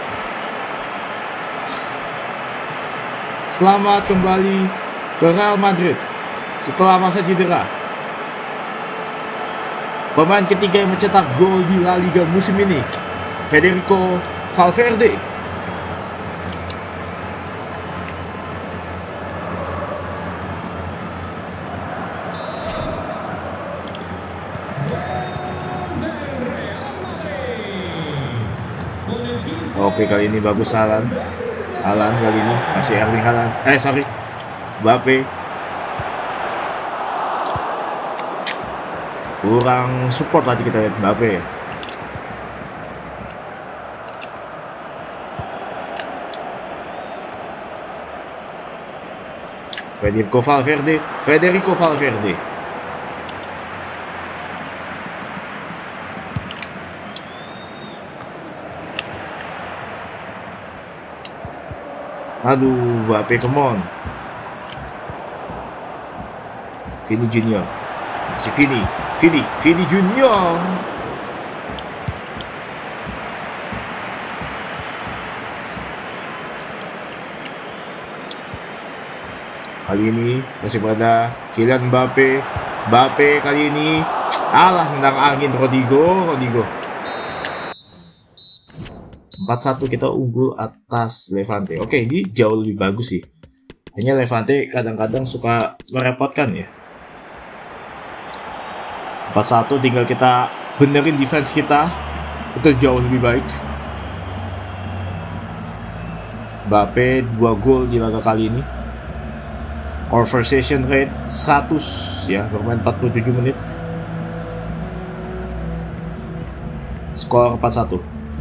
Selamat kembali ke Real Madrid setelah masa cedera. Pemain ketiga yang mencetak gol di La Liga musim ini, Federico Valverde. Oke, kali ini bagus Haaland. Haaland kali ini masih Erling Haaland. Mbappe. Kurang support tadi kita lihat Mbappe. Federico Valverde. Aduh, Mbappe, come on. Vini Junior. Si Vini Junior. Kali ini masih pada Kylian Mbappe. Mbappe kali ini nendang angin Rodrigo. 4-1 kita unggul atas Levante. Oke, ini jauh lebih bagus sih. Hanya Levante kadang-kadang suka merepotkan ya. 4-1, tinggal kita benerin defense kita. Itu jauh lebih baik. Mbappe 2 gol di laga kali ini. Conversation rate 100 ya, bermain 47 menit. Skor 4-1.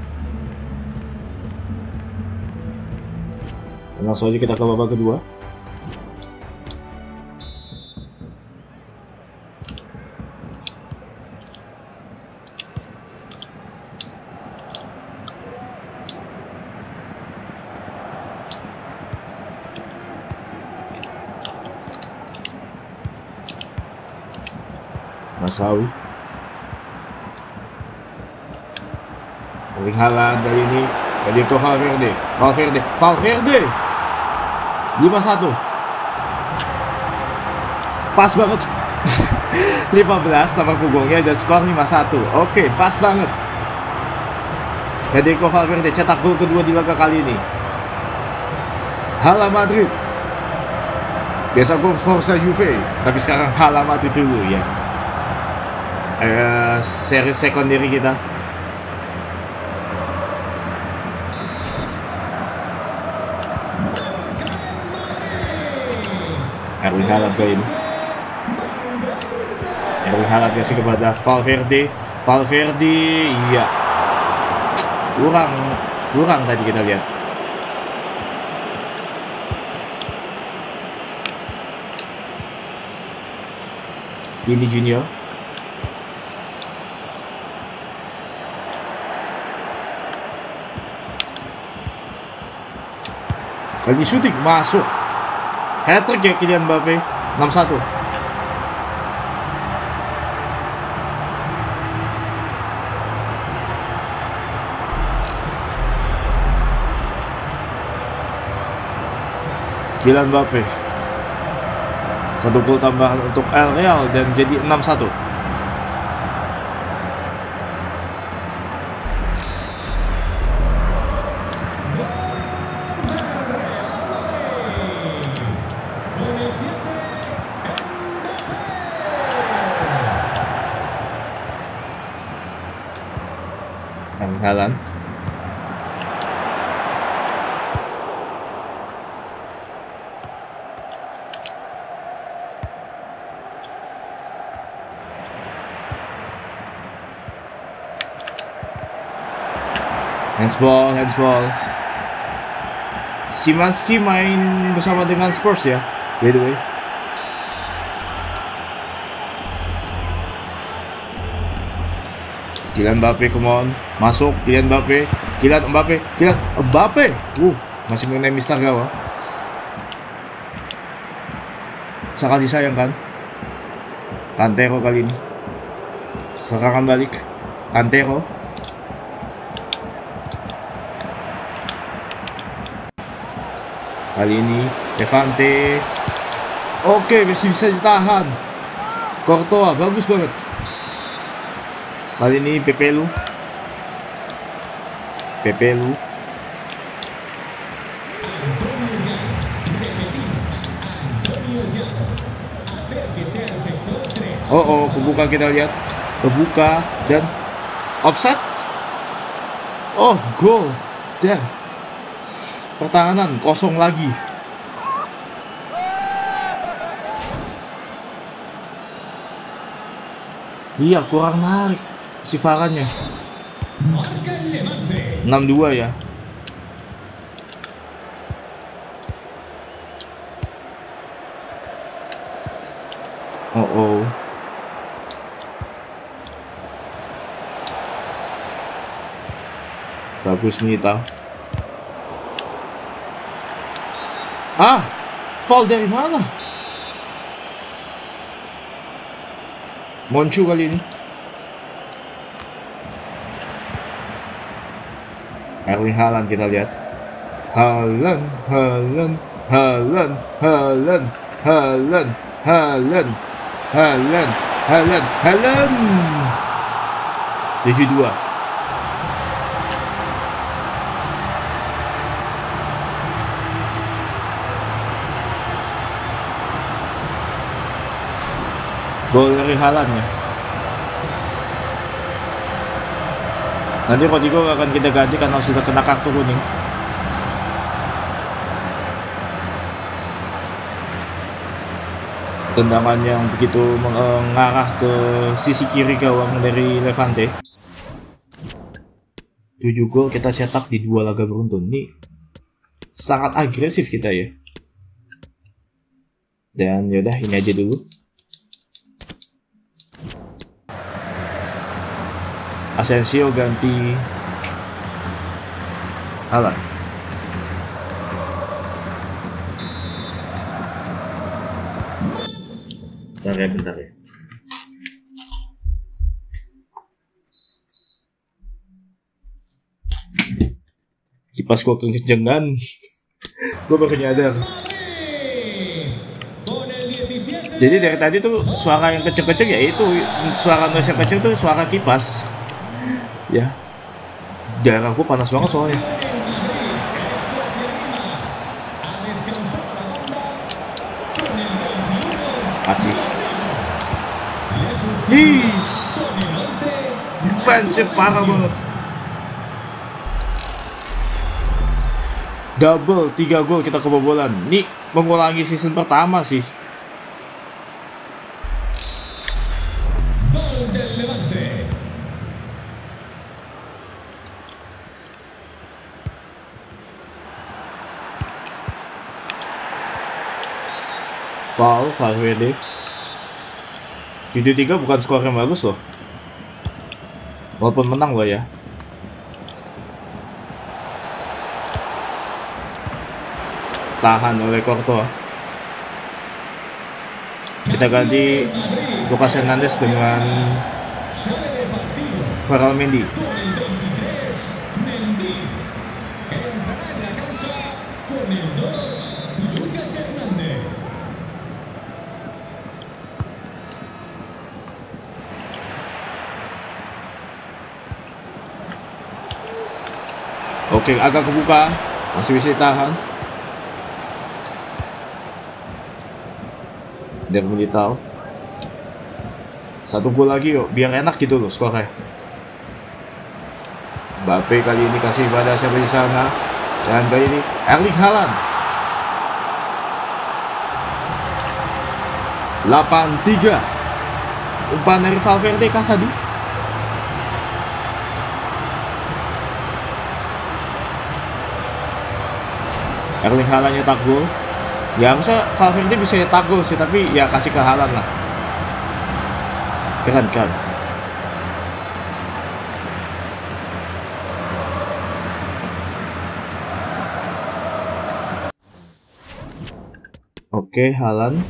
Langsung aja kita ke babak kedua. Masawi. Erling Haaland kali ini. Federico Valverde. 5-1. Pas banget. 15 nomor punggungnya dan skor 5-1. Oke, pas banget. Federico Valverde cetak gol kedua di laga kali ini. Hala Madrid. Biasa gol Forza Juve, tapi sekarang Hala Madrid dulu ya. Seri secondary kita. Erling Haaland kali ini. Erling Haaland kasih kepada Valverde. Iya. Kurang tadi kita lihat. Vini Junior. Kali shooting masuk. Hat-trick ya Kylian Mbappe. 6-1. Kylian Mbappe. 1 gol tambahan untuk El Real dan jadi 6-1. Haaland. Handsball, handsball. Szymanski main bersama dengan Spurs ya, by the way. Kylian Mbappe, come on. Masuk, Kylian Mbappe. Kylian Mbappe. Masih mengenai Mister Gawa. Sangat disayangkan. Cantero kali ini. Serangan balik. Cantero. Kali ini Levante. Oke, masih bisa ditahan. Courtois, bagus banget. Kali ini Pepelu. Oh, kebuka, kita lihat. Kebuka dan offset. Oh, gol. Damn. Pertahanan kosong lagi. Iya, kurang menarik sifarannya. 6-2 ya. Oh. Bagus Militao. Foul dari mana? Moncu kali ini. Erling Haaland kita lihat. Haaland. 7-2. Gol dari Haaland ya. Nanti Rodrigo akan kita ganti karena sudah kena kartu kuning. Tendangan yang begitu mengarah ke sisi kiri gawang dari Levante. 7 gol kita cetak di 2 laga beruntun. Ini sangat agresif kita ya. Dan yaudah, ini aja dulu. Asensio ganti Haaland. Bentar ya. Kipas gua kekencengan. Gua baru nyadar. Jadi dari tadi tuh suara yang kecil-kecil ya itu suara noise yang kecil tuh suara kipas. Ya, daerah gue panas banget soalnya. Asih. Defense-nya parah banget. Double 3 gol kita kebobolan. Ini mengulangi season pertama sih. Foul WD. 7-3 bukan skor yang bagus loh. Walaupun menang loh ya. Tahan oleh Courtois. Kita ganti Lucas Hernandez dengan Ferland Mendy. Oke, agak kebuka, masih bisa ditahan. Dan Militao. 1 gol lagi yuk, biar enak gitu loh skornya. Mbappe kali ini kasih pada siapa di sana. Dan kali ini Erling Haaland. 8-3. Umpan dari Valverde kah tadi? Erling Haaland nyetak gol. Ya harusnya Valverde bisa nyetak gol sih, tapi ya kasih ke Haaland lah. Keren kan. Oke, Haaland.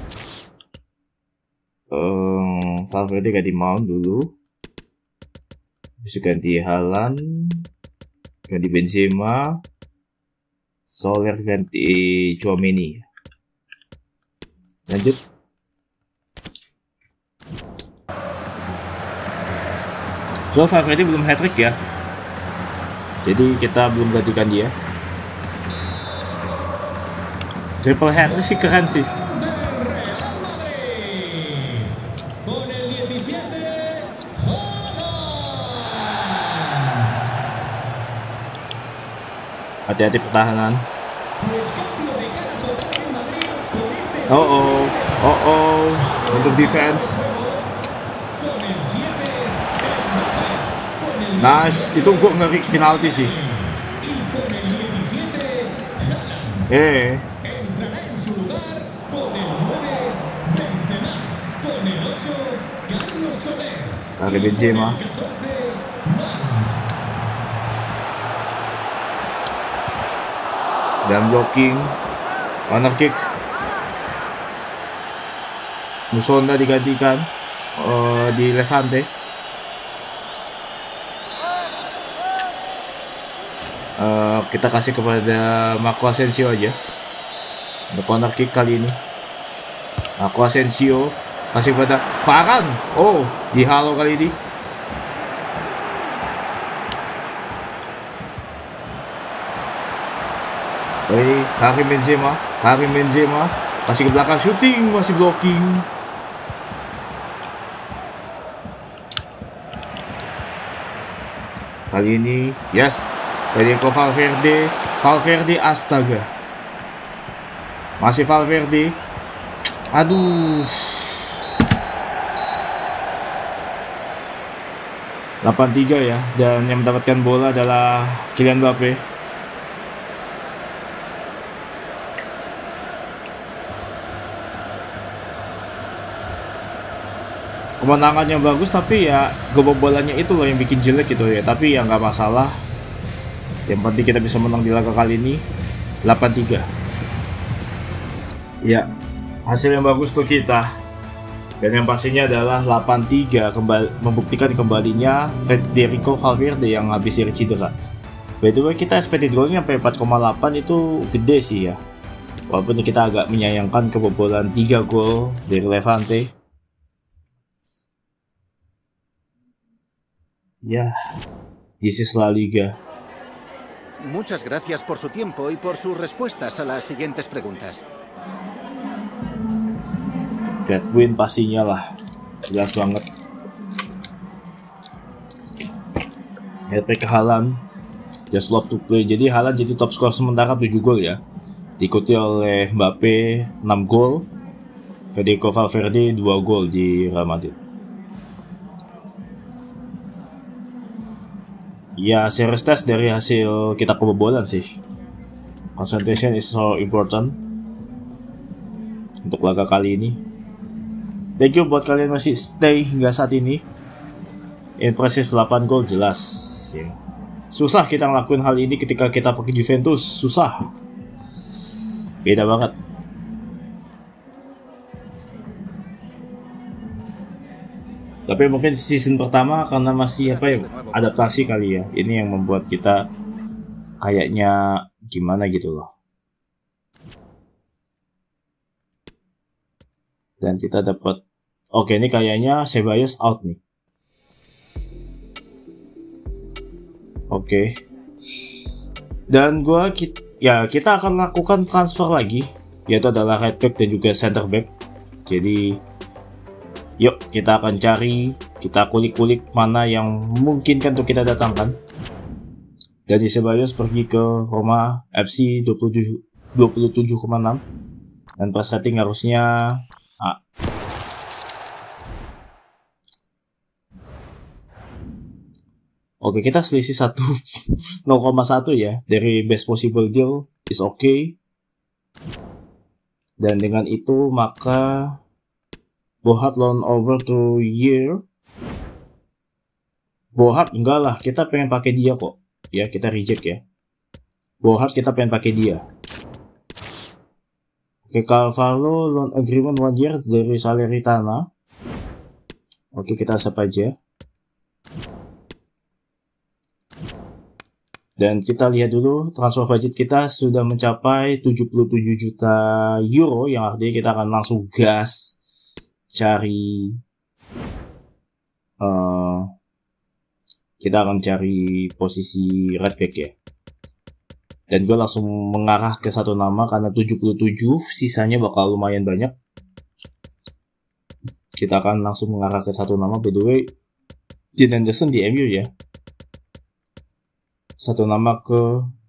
Valverde ganti Mount dulu. Bisa ganti Haaland, ganti Benzema, Soler ganti Tchouaméni. Lanjut. So Valverde belum hat-trick ya, jadi kita belum gantikan dia. Triple hat-trick sih keren sih. Hati-hati pertahanan. Oh, untuk defense. Nice, itu gue ngeri penalti sih. Dari Benzema. Dan blocking, corner kick. Musonda digantikan di Levante. Kita kasih kepada Marco Asensio aja untuk corner kick kali ini. Marco Asensio kasih kepada Varane. Oh, dihalau kali ini. Karim Benzema kasih ke belakang, shooting, masih blocking. Kali ini yes, Federico Valverde, astaga, masih Valverde. Aduh, 8-3 ya, dan yang mendapatkan bola adalah Kylian Mbappe. Kemenangannya bagus, tapi ya kebobolannya itu loh yang bikin jelek gitu ya. Tapi ya nggak masalah, yang penting kita bisa menang di laga kali ini. 8-3 ya, hasil yang bagus tuh kita. Dan yang pastinya adalah 8-3 membuktikan kembalinya Federico Valverde yang habis dari cedera. By the way, kita expected goalnya sampai 4,8, itu gede sih ya. Walaupun kita agak menyayangkan kebobolan 3 gol dari Levante. Ya, this is La Liga. Muchas gracias por su tiempo y por sus respuestas a las siguientes preguntas. Great win pastinya lah, jelas banget. Hat-trick Haaland, just love to play. Jadi Haaland jadi top skor sementara 7 gol ya, diikuti oleh Mbappe 6 gol, Federico Valverde 2 gol di Real Madrid. Ya, series test dari hasil kita kebobolan sih. Concentration is so important untuk laga kali ini. Thank you buat kalian masih stay hingga saat ini. Impressive 8 gol jelas ya. Susah kita ngelakuin hal ini ketika kita pakai Juventus, susah. Beda banget. Tapi mungkin season pertama karena masih adaptasi kali ya. Ini yang membuat kita kayaknya gimana gitu loh. Dan kita dapat, oke, ini kayaknya Ceballos out nih. Oke. Dan kita akan lakukan transfer lagi, yaitu adalah right back dan juga center back. Jadi yuk kita akan cari, kita kulik-kulik mana yang memungkinkan untuk kita datangkan. Dan Ceballos pergi ke Roma FC 27,6 dan price rating harusnya A. Oke, kita selisih 0,1 ya dari best possible deal is okay. Dan dengan itu maka Bohart loan over to year. Bohart enggak lah, kita pengen pakai dia kok. Ya, kita reject ya. Bohart kita pengen pakai dia. Oke, Carvalho loan agreement 1 year dari Salernitana. Oke, kita accept aja. Dan kita lihat dulu transfer budget kita sudah mencapai 77 juta euro, yang artinya kita akan langsung gas cari kita akan cari posisi right back ya. Dan gue langsung mengarah ke satu nama karena 77 sisanya bakal lumayan banyak. Kita akan langsung mengarah ke satu nama. By the way, Dean Anderson di MU ya. Satu nama ke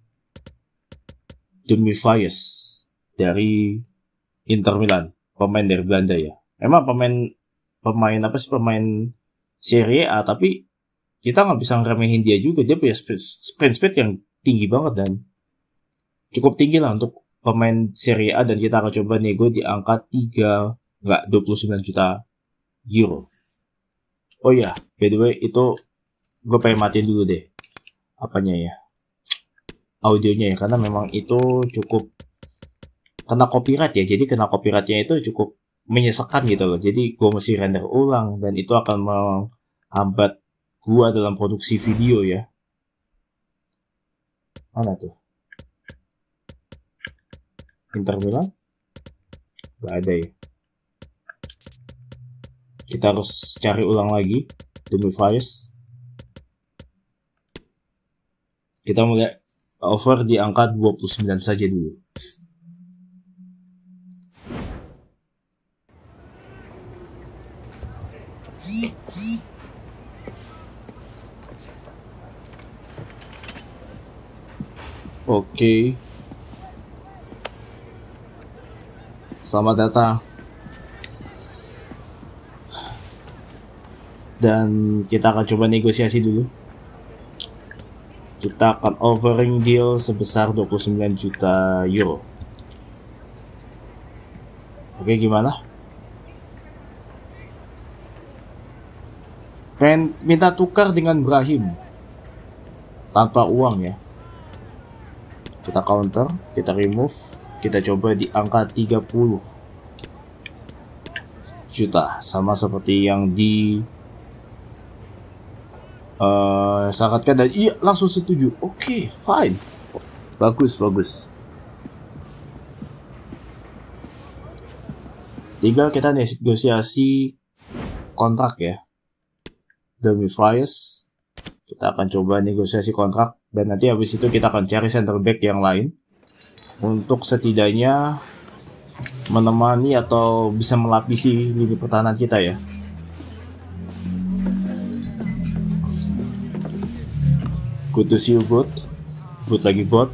Dumfries dari Inter Milan, pemain dari Belanda ya. Emang pemain apa sih, pemain Serie A, tapi kita nggak bisa ngeremehin dia juga. Dia punya sprint speed yang tinggi banget dan cukup tinggi lah untuk pemain Serie A, dan kita akan coba nego di angka 29 juta euro. Oh ya, by the way, itu gue pengen matiin dulu deh apanya ya, audionya ya, karena memang itu cukup kena copyright ya. Jadi kena copyrightnya itu cukup menyesakan gitu loh. Jadi gue mesti render ulang dan itu akan menghambat gue dalam produksi video ya. Mana tuh Inter Milan? Gak ada ya. Kita harus cari ulang lagi Dumfries. Kita mulai over di angka 29 saja dulu. Oke. Selamat datang. Dan kita akan coba negosiasi dulu. Kita akan offering deal sebesar 29 juta euro. Oke, gimana? Pengen minta tukar dengan Brahim tanpa uang ya. Kita counter, kita remove, kita coba di angka 30 juta, sama seperti yang di syaratkan, dan iya langsung setuju. Oke, fine, bagus. Tinggal kita negosiasi kontrak ya. Dumfries, kita akan coba negosiasi kontrak, dan nanti habis itu kita akan cari center back yang lain untuk setidaknya menemani atau bisa melapisi lini pertahanan kita ya. Good to see you, good lagi bot.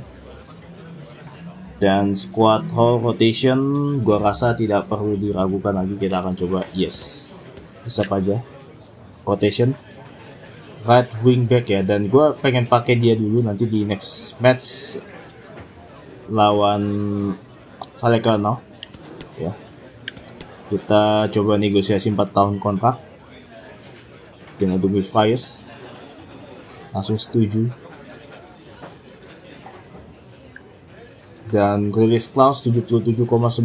Dan squad hall rotation gua rasa tidak perlu diragukan lagi, kita akan coba yes, bisa aja rotation right wing back ya. Dan gua pengen pakai dia dulu nanti di next match lawan Vallecano ya. Kita coba negosiasi 4 tahun kontrak dengan Dumfries. Langsung setuju. Dan release clause 77,9,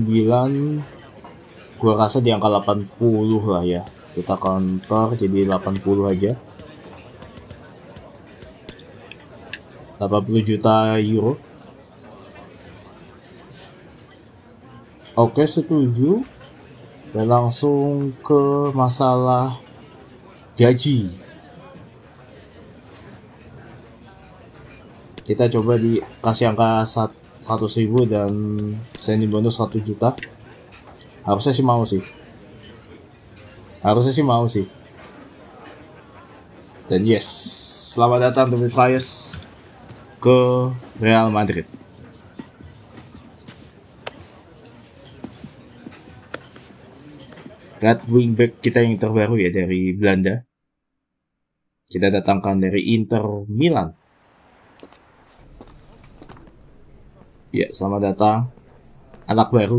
gua rasa di angka 80 lah ya. Kita counter jadi 80 aja. 80 juta euro. Oke, setuju. Dan langsung ke masalah gaji. Kita coba dikasih angka 100.000 dan signing bonus 1 juta. Harusnya sih mau sih. Dan yes, selamat datang Dumfries ke Real Madrid. Right wingback kita yang terbaru ya dari Belanda. Kita datangkan dari Inter Milan. Ya, selamat datang. Anak baru.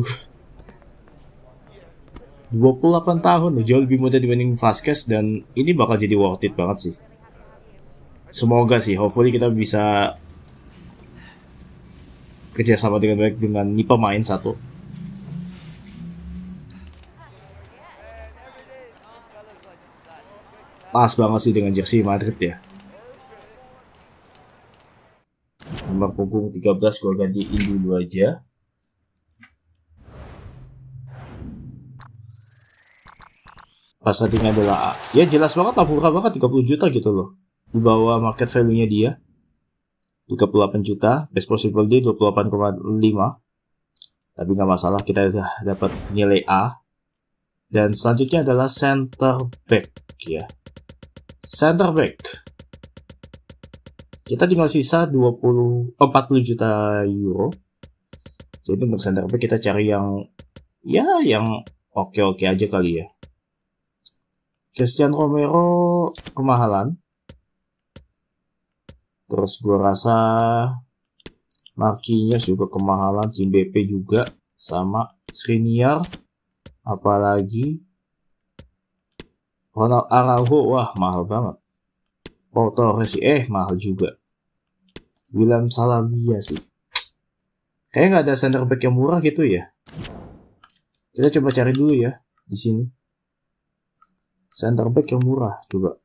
28 tahun loh, jauh lebih muda dibanding Vasquez, dan ini bakal jadi worth it banget sih. Semoga sih, hopefully kita bisa kerjasama dengan baik dengan nih pemain satu. Pas banget sih dengan jersey Madrid ya. Nomor punggung 13 gue gantiin dulu aja. Pas ratingnya adalah A. Ya jelas banget lah, murah banget, 30 juta gitu loh. Di bawah market value-nya dia. 38 juta, best possible day 28,5. Tapi nggak masalah, kita udah dapat nilai A. Dan selanjutnya adalah center back ya. Center back. Kita tinggal sisa 40 juta euro. Jadi untuk center back kita cari yang oke aja kali ya. Christian Romero kemahalan. Terus gua rasa Marquinhos juga kemahalan, Kim BP juga, sama Skriniar, apalagi Ronald Araujo, wah mahal banget. Pau Torres mahal juga. William Salavia sih. Kayaknya nggak ada center back yang murah gitu ya. Kita coba cari dulu ya di sini. Center back yang murah coba.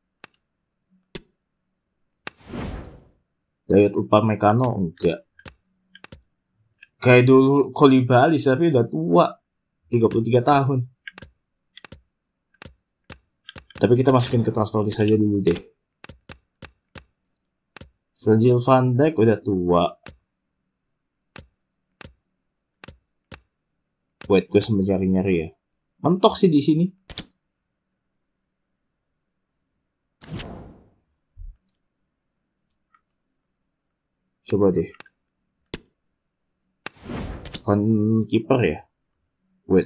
Dayot Upamecano enggak. Kayak dulu Koulibaly tapi udah tua, 33 tahun. Tapi kita masukin ke transportis saja dulu deh. Virgil van Dijk udah tua. Wait, gue sambil nyari-nyari ya. Mentok sih di sini. Coba deh. Kan kiper ya. Wait.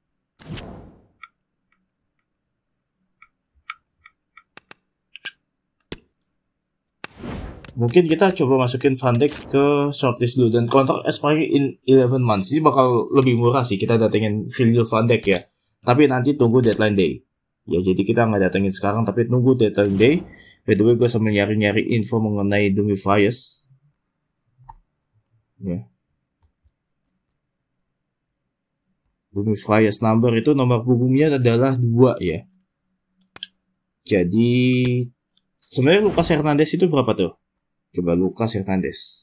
Mungkin kita coba masukin Van Dijk ke shortlist dulu, dan kontrak expiry in 11 months. Ini bakal lebih murah sih kita datengin Virgil van Dijk ya. Tapi nanti tunggu deadline day. Ya jadi kita nggak datengin sekarang tapi tunggu deadline day. By the way gue sambil nyari-nyari info mengenai Dumfries. Ya. Dumfries number itu nomor punggungnya adalah 2 ya. Jadi sebenarnya Lucas Hernandez itu berapa tuh? Coba Lucas Hernandez.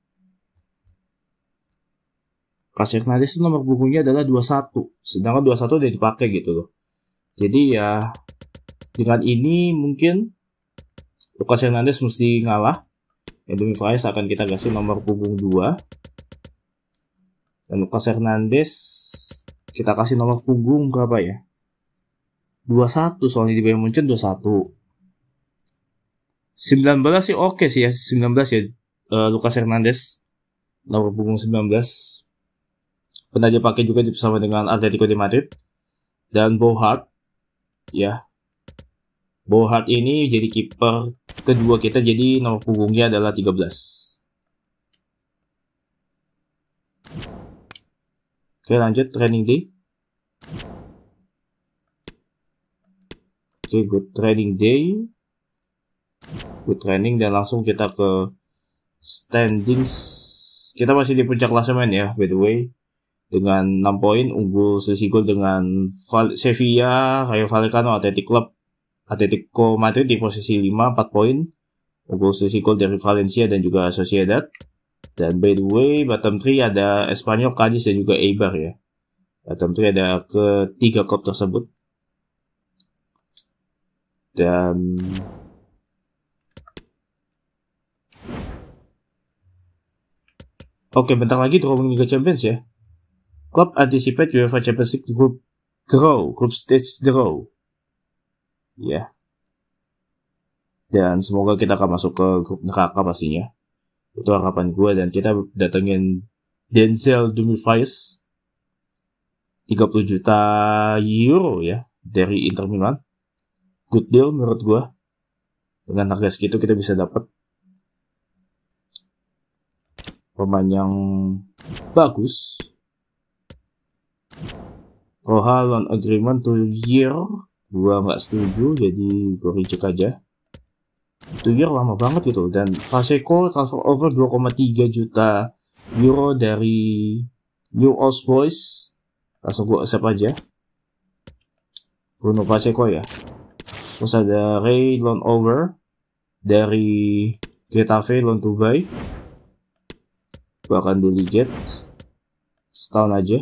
Lucas Hernandez itu nomor punggungnya adalah 21. Sedangkan 21 udah dipakai gitu loh. Jadi ya dengan ini mungkin Lucas Hernandez mesti ngalah. Dumfries akan kita kasih nomor punggung 2. Dan Lucas Hernandez kita kasih nomor punggung berapa ya? 21, soalnya di Bayern Munchen 21. 19 sih oke sih ya, 19 ya. Lucas Hernandez nomor punggung 19. Pernah dia pakai juga bersama dengan Atletico de Madrid. Dan Bohart ya. Bohart ini jadi kiper kedua kita, jadi nomor punggungnya adalah 13. Oke, lanjut training day. Oke, good training day. Good training, dan langsung kita ke standings. Kita masih di puncak klasemen ya, by the way. Dengan 6 poin, unggul selisih gol dengan Sevilla, Rayo Vallecano, Atletico Madrid di posisi 5, 4 poin. Unggul selisih gol dari Valencia dan juga Sociedad. Dan by the way, bottom 3 ada Espanyol, Cadiz dan juga Eibar ya. Bottom 3 ada ketiga klub tersebut. Dan oke, bentar lagi drawing Liga Champions ya. Klub anticipate UEFA Champions League group stage draw. Ya. Dan semoga kita akan masuk ke grup neraka pastinya. Itu harapan gue, dan kita datengin Denzel Dumfries 30 juta euro ya dari Inter Milan. Good deal menurut gue. Dengan harga segitu kita bisa dapat pemain yang bagus. Roja loan agreement 2 year. Gua nggak setuju, jadi gue reject aja. 2 year lama banget gitu. Dan Paseco transfer over 2,3 juta euro dari New Old Boys. Langsung gue accept aja. Bruno Paseco ya. Terus ada Ray loan over dari Getafe loan to buy. Gue akan delegate setahun aja.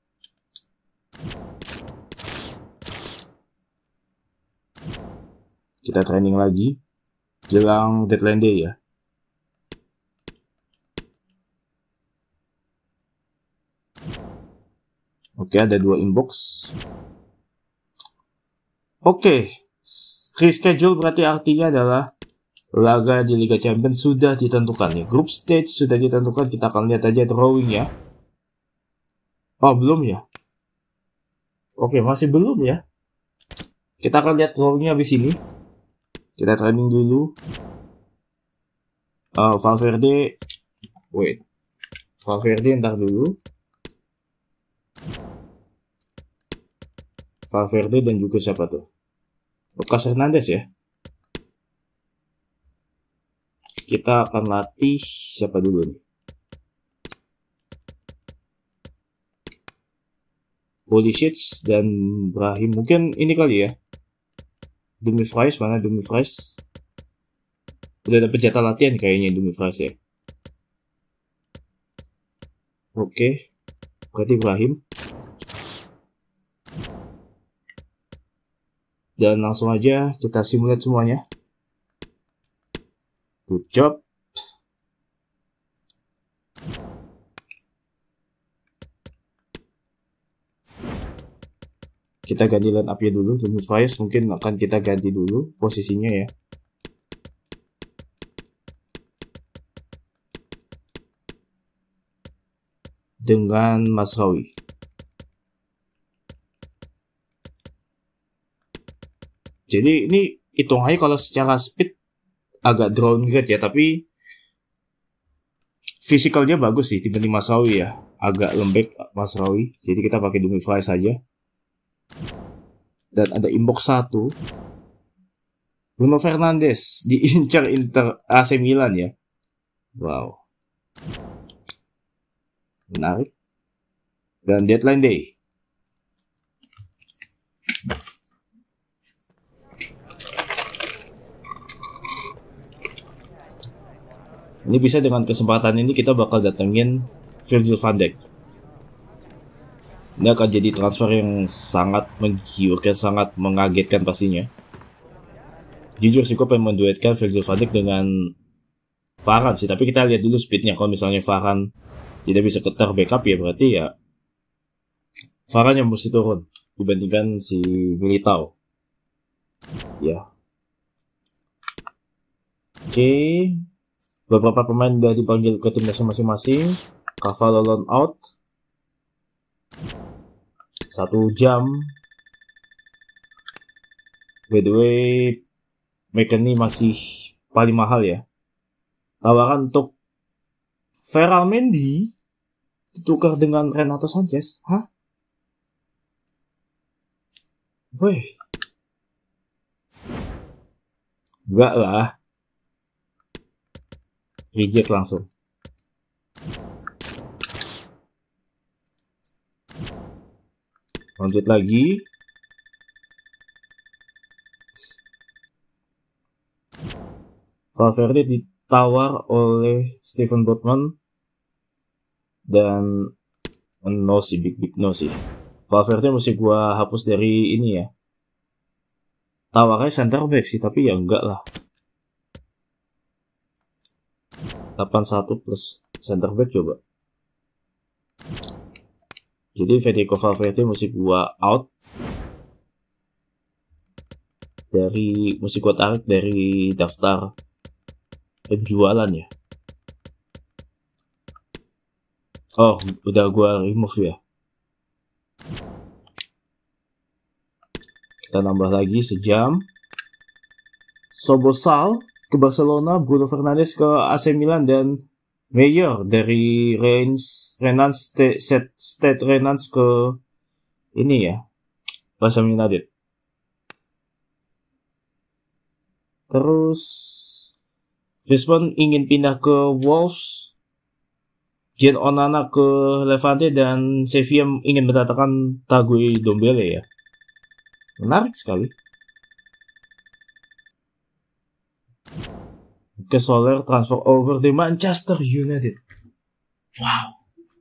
Kita training lagi jelang deadline day ya. Oke, ada 2 inbox. Oke, reschedule berarti artinya adalah laga di Liga Champions sudah ditentukan ya. Group stage sudah ditentukan. Kita akan lihat aja drawing ya. Oh, belum ya? Oke, masih belum ya. Kita akan lihat drawingnya habis ini. Kita training dulu. Valverde. Wait. Valverde ntar dulu. Valverde dan juga siapa tuh? Lucas Hernandez ya. Kita akan latih siapa dulu nih? Pulisic dan Brahim. Mungkin ini kali ya. Dumfries, mana Dumfries? Udah dapet jatah latihan kayaknya Dumfries ya. Oke. Berarti Brahim. Dan langsung aja kita simulate semuanya. Good job. Kita ganti line up-nya dulu. Dumfries mungkin akan kita ganti dulu posisinya ya. Dengan Masraoui. Jadi ini hitung aja kalau secara speed agak downgrade ya, tapi physicalnya bagus sih dibanding Masraoui ya. Agak lembek Masraoui. Jadi kita pakai Dumfries saja. Dan ada inbox 1. Bruno Fernandes diincar Inter AC Milan ya. Wow. Menarik. Dan deadline day. Ini bisa dengan kesempatan ini kita bakal datengin Virgil van Dijk. Ini akan jadi transfer yang sangat menggiurkan, sangat mengagetkan pastinya. Jujur sih gue pengen menduetkan Virgil van Dijk dengan Varane sih, tapi kita lihat dulu speednya. Kalau misalnya Varane tidak bisa keter backup ya berarti ya Varane yang mesti turun dibandingkan si Militao. Ya. Oke. Beberapa pemain udah dipanggil ke timnas masing-masing. Cavallo loan out. 1 jam. By the way, McKennie masih paling mahal ya. Tawaran untuk Ferland Mendy ditukar dengan Renato Sanchez. Hah? Woi. Enggak lah. Reject langsung. Lanjut lagi. Valverde ditawar oleh Steven Botman dan no sih, big no sih. Valverde mesti gua hapus dari ini ya. Tawarnya center back sih, tapi ya enggak lah. 81 plus center back coba. Jadi Federico Valverde mesti gua out dari, mesti gua tarik dari daftar penjualan ya. Oh, udah gua remove ya. Kita nambah lagi sejam. Sobosal ke Barcelona, Bruno Fernandes ke AC Milan, dan Meyer dari Rennes ke ini ya, West Ham United. Terus Lisbon ingin pindah ke Wolves, Jen Onana ke Levante, dan Sevilla ingin mendatangkan Taguy Ndombele ya. Menarik sekali. Ke Soler transfer over di Manchester United. Wow.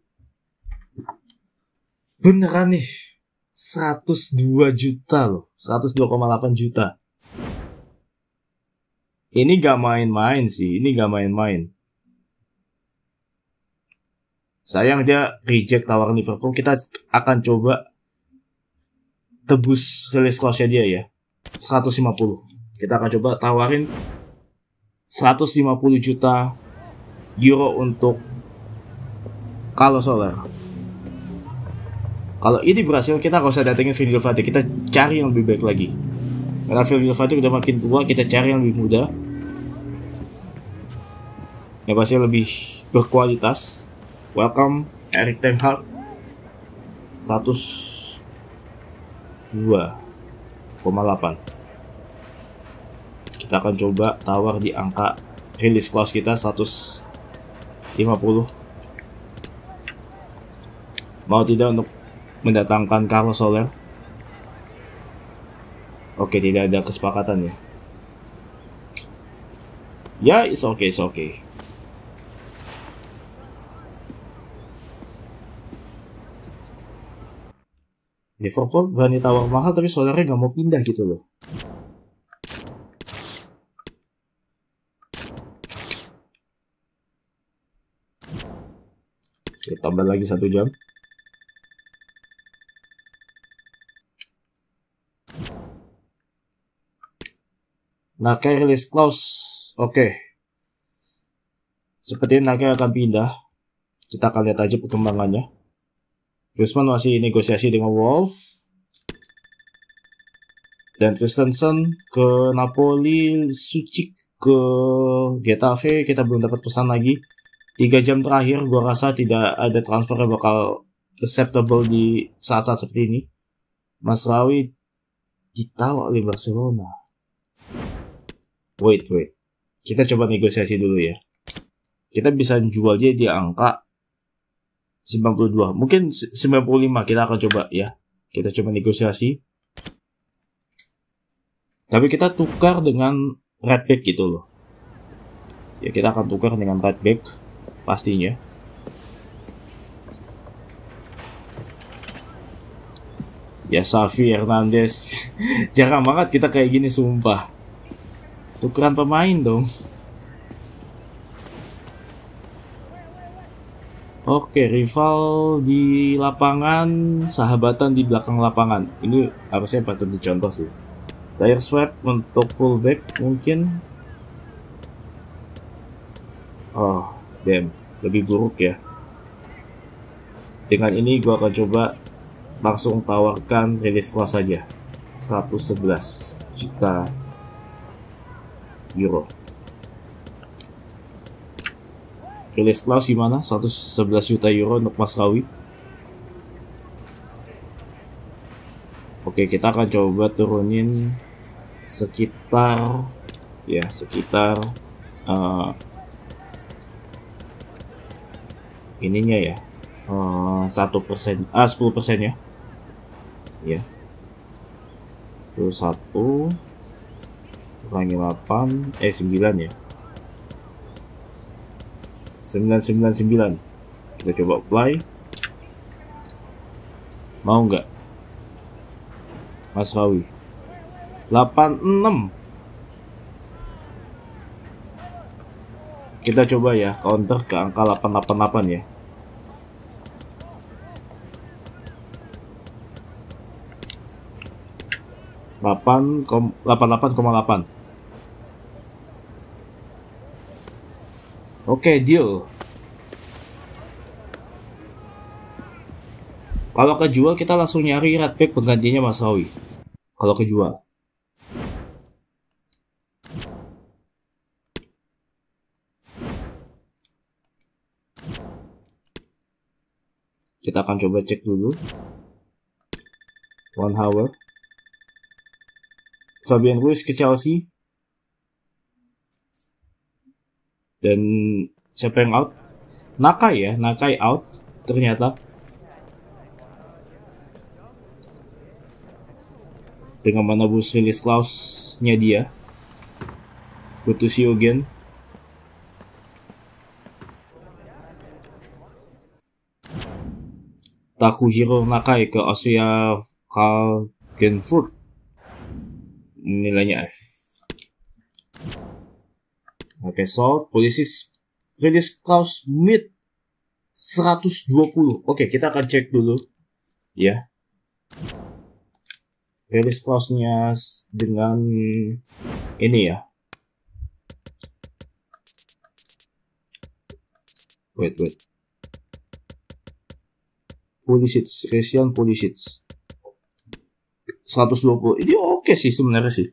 Beneran nih. 102 juta loh. 102,8 juta. Ini gak main-main sih. Ini gak main-main. Sayang dia reject tawaran Liverpool. Kita akan coba tebus release clause-nya dia ya. 150. Kita akan coba tawarin 150 juta euro untuk Carlos Soler. Kalau ini berhasil, kita gak usah datengin Virgil van Dijk. Kita cari yang lebih baik lagi. Karena Virgil van Dijk udah makin tua, kita cari yang lebih muda, yang pasti lebih berkualitas. Welcome Erik ten Hag. 102,8. Kita akan coba tawar di angka release clause kita 150. Mau tidak untuk mendatangkan Carlos Soler? Oke, tidak ada kesepakatan ya. Ya, it's okay. Liverpool berani tawar mahal tapi Solernya gak mau pindah gitu loh. Oke, tambah lagi 1 jam. Nakai release clause. Oke. Sepertinya Nakai akan pindah. Kita akan lihat aja perkembangannya. Griezmann masih negosiasi dengan Wolves. Dan Christensen ke Napoli, Suchik ke Getafe. Kita belum dapat pesan lagi. 3 jam terakhir gua rasa tidak ada transfer yang bakal acceptable di saat-saat seperti ini. Masraoui ditawar oleh Barcelona. Wait. Kita coba negosiasi dulu ya. Kita bisa jual dia di angka 92. Mungkin 95 kita akan coba ya. Kita coba negosiasi. Tapi kita tukar dengan right back gitu loh. Ya kita akan tukar dengan right back pastinya. Ya Xavi Hernandez. Jarang banget kita kayak gini sumpah. Tukeran pemain dong. Oke, rival di lapangan, sahabatan di belakang lapangan. Ini harusnya patut dicontoh sih. Player swap untuk fullback mungkin. Oh, damn. Lebih buruk ya. Dengan ini gua akan coba langsung tawarkan release clause saja. 111 juta euro. Release clause gimana? 111 juta euro untuk Masraoui. Oke, kita akan coba turunin sekitar ininya ya, 1%, 10% ya. Ya. Terus 1 kurangi 8, 9 ya. 999. Kita coba apply. Mau nggak? Masraoui 86. Kita coba ya counter ke angka 888 ya. Delapan 88,8. Oke, deal. Kalau kejual kita langsung nyari right back penggantinya Masraoui. Kalau kejual. Kita akan coba cek dulu. 1 hour. Fabian Ruiz ke Chelsea. Dan siapa yang out? Nakai ya, Nakai out ternyata. Dengan menebus release clause-nya dia. Good to see you again. Takujiro Nakai ke Austria Klagenfurt. Nilainya F. Oke, so polisi release clause mid 120. Oke, kita akan cek dulu ya. Release clause-nya dengan ini ya. Wait. Pulisic, Christian Pulisic 120. Ini oke sih sebenarnya sih.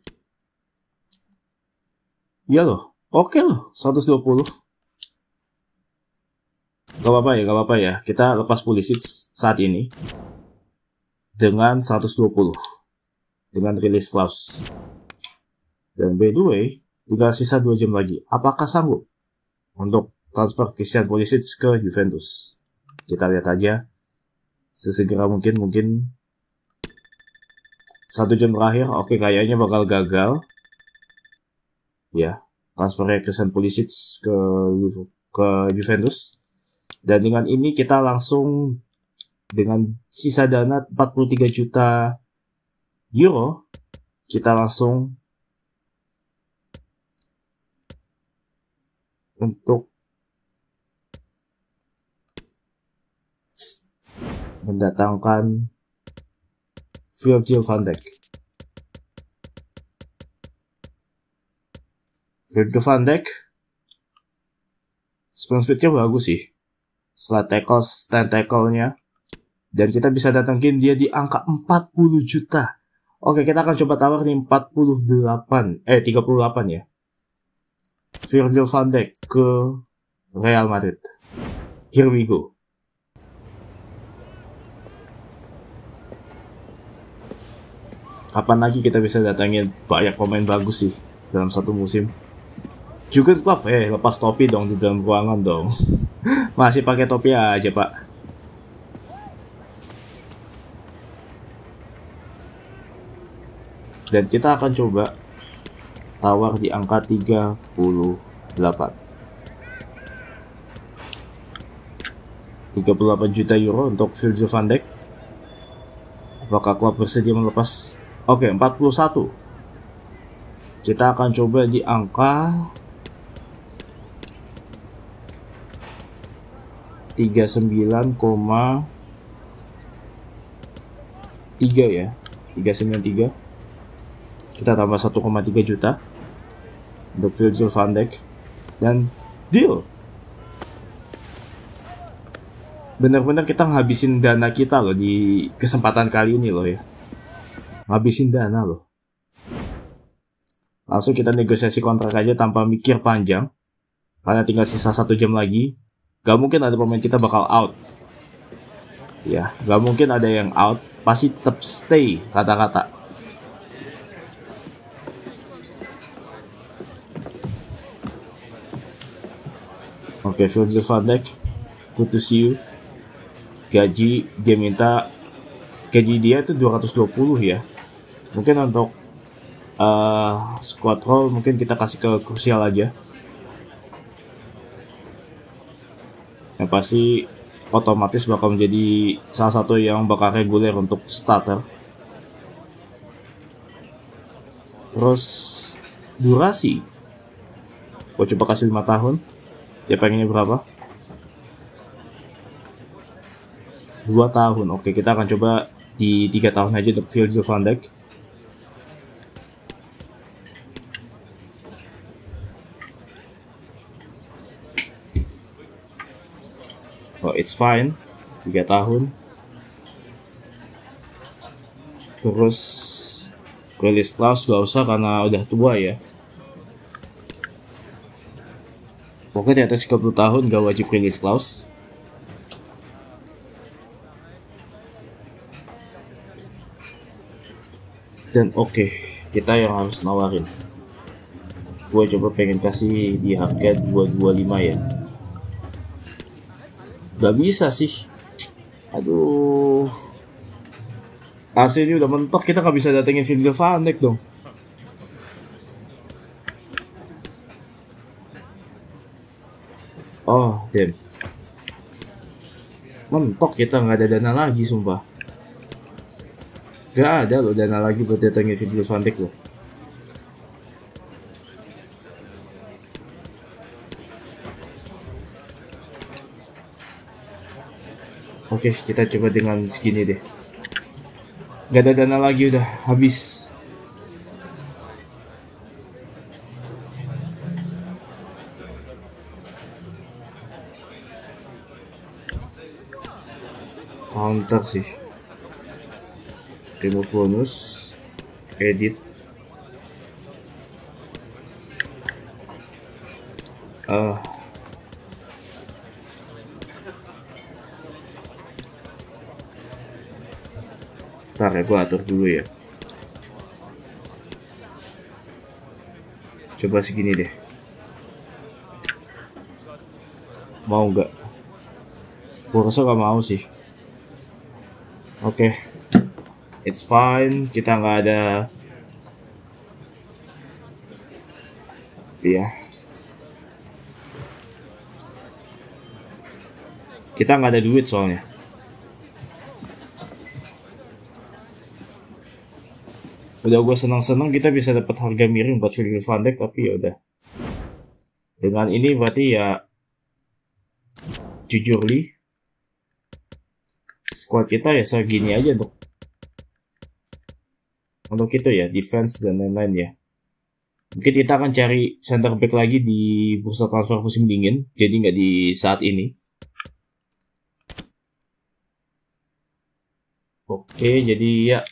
Iya loh. Oke loh, 120. Gak apa-apa ya. Kita lepas Pulisic saat ini dengan 120 dengan release clause. Dan by the way, tinggal sisa 2 jam lagi. Apakah sanggup untuk transfer Christian Pulisic ke Juventus? Kita lihat aja. Sesegera mungkin 1 jam terakhir. Oke, kayaknya bakal gagal. Ya, transfernya Christian Pulisic ke Juventus. Dan dengan ini kita langsung dengan sisa dana 43 juta euro, kita langsung untuk mendatangkan Virgil van Dijk. Virgil van Dijk sprint speed-nya bagus sih. Setelah tackle-nya. Dan kita bisa datangin dia di angka 40 juta. Oke, kita akan coba tawar nih 38 ya. Virgil van Dijk ke Real Madrid. Here we go. Kapan lagi kita bisa datangin banyak pemain bagus sih dalam satu musim? Jurgen Klopp, lepas topi dong di dalam ruangan dong. Masih pakai topi aja, Pak. Dan kita akan coba tawar di angka 38. 38 juta euro untuk Virgil van Dijk. Apakah klub bersedia melepas? Oke, 41. Kita akan coba di angka 39,3 ya. 393. Kita tambah 1,3 juta untuk Virgil van Dijk dan deal. Benar-benar kita ngabisin dana kita loh di kesempatan kali ini loh ya. Ngabisin dana loh. Langsung kita negosiasi kontrak aja tanpa mikir panjang. Karena tinggal sisa 1 jam lagi. Gak mungkin ada pemain kita bakal out. Ya, gak mungkin ada yang out. Pasti tetap stay kata-kata. Oke, Virgil van Dijk, good to see you. Gaji dia itu 220 ya. Mungkin untuk squad role mungkin kita kasih ke krusial aja. Yang pasti otomatis bakal menjadi salah satu yang bakal reguler untuk starter. Terus durasi, gua coba kasih 5 tahun. Dia pengennya berapa? 2 tahun. Oke, kita akan coba di 3 tahun aja untuk Virgil van Dijk. Oh, it's fine. 3 tahun. Terus release clause gak usah karena udah tua ya. Pokoknya di atas 30 tahun gak wajib release clause. Dan oke, kita yang harus nawarin. Gue coba pengen kasih di harga 225 ya. Gak bisa sih. Aduh. AC ini udah mentok, kita gak bisa datengin Virgil van Dijk dong. Oh, damn. Mentok, kita nggak ada dana lagi, sumpah. Gak ada loh dana lagi buat datengin Virgil van Dijk loh. Oke, kita coba dengan segini deh. Gak ada dana lagi, udah habis. Counter sih. Remove bonus. Edit. Ntar ya, gue atur dulu ya. Coba segini deh. Mau nggak? Gue rasa gak mau sih. Oke. It's fine. Kita nggak ada. Iya. Kita nggak ada duit soalnya. Udah gue senang-senang kita bisa dapat harga miring buat Virgil van Dijk, tapi ya udah. Dengan ini berarti ya jujur li squad kita ya segini aja untuk itu ya, defense dan lain-lain ya. Mungkin kita akan cari center back lagi di bursa transfer musim dingin, jadi nggak di saat ini. Oke, jadi ya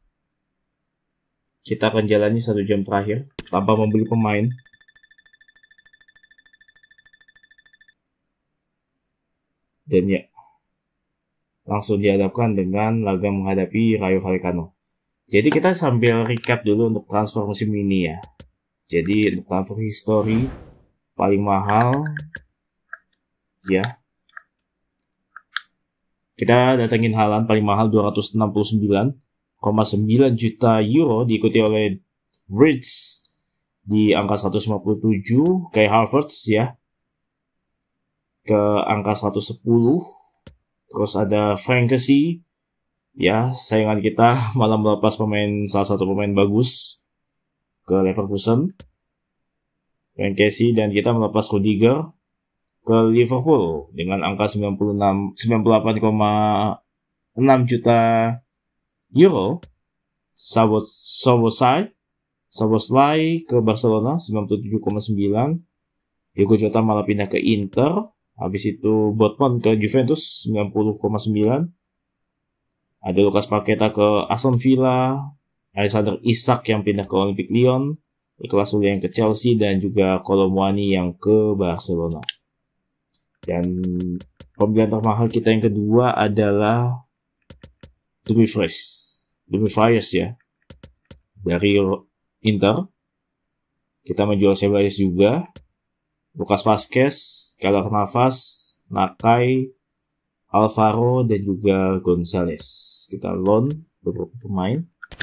kita akan jalani 1 jam terakhir tanpa membeli pemain. Dan ya, langsung dihadapkan dengan laga menghadapi Rayo Vallecano. Jadi kita sambil recap dulu untuk transfer musim ini ya. Jadi untuk transfer history paling mahal ya. Kita datengin Haaland paling mahal 269,9 juta euro, diikuti oleh Wirtz di angka 157, kayak Havertz ya ke angka 110. Terus ada Frankesi ya, saingan kita malah melepas salah satu pemain bagus ke Leverkusen, Frankesi, dan kita melepas Rudiger ke Liverpool dengan angka 98,6 juta euro. Szoboszlai ke Barcelona 97,9. Diego Jota malah pindah ke Inter. Habis itu Botman ke Juventus 90,9. Ada Lucas Paqueta ke Aston Villa, Alexander Isak yang pindah ke Olympique Lyon, Nicolas Sully yang ke Chelsea, dan juga Kolo Muani yang ke Barcelona. Dan pembelian termahal kita yang kedua adalah Dumfries ya, dari Inter. Kita menjual Ceballos juga, Lucas Vazquez, Keylor Navas, Nakai, Alvaro, dan juga Gonzalez. Kita loan beberapa pemain.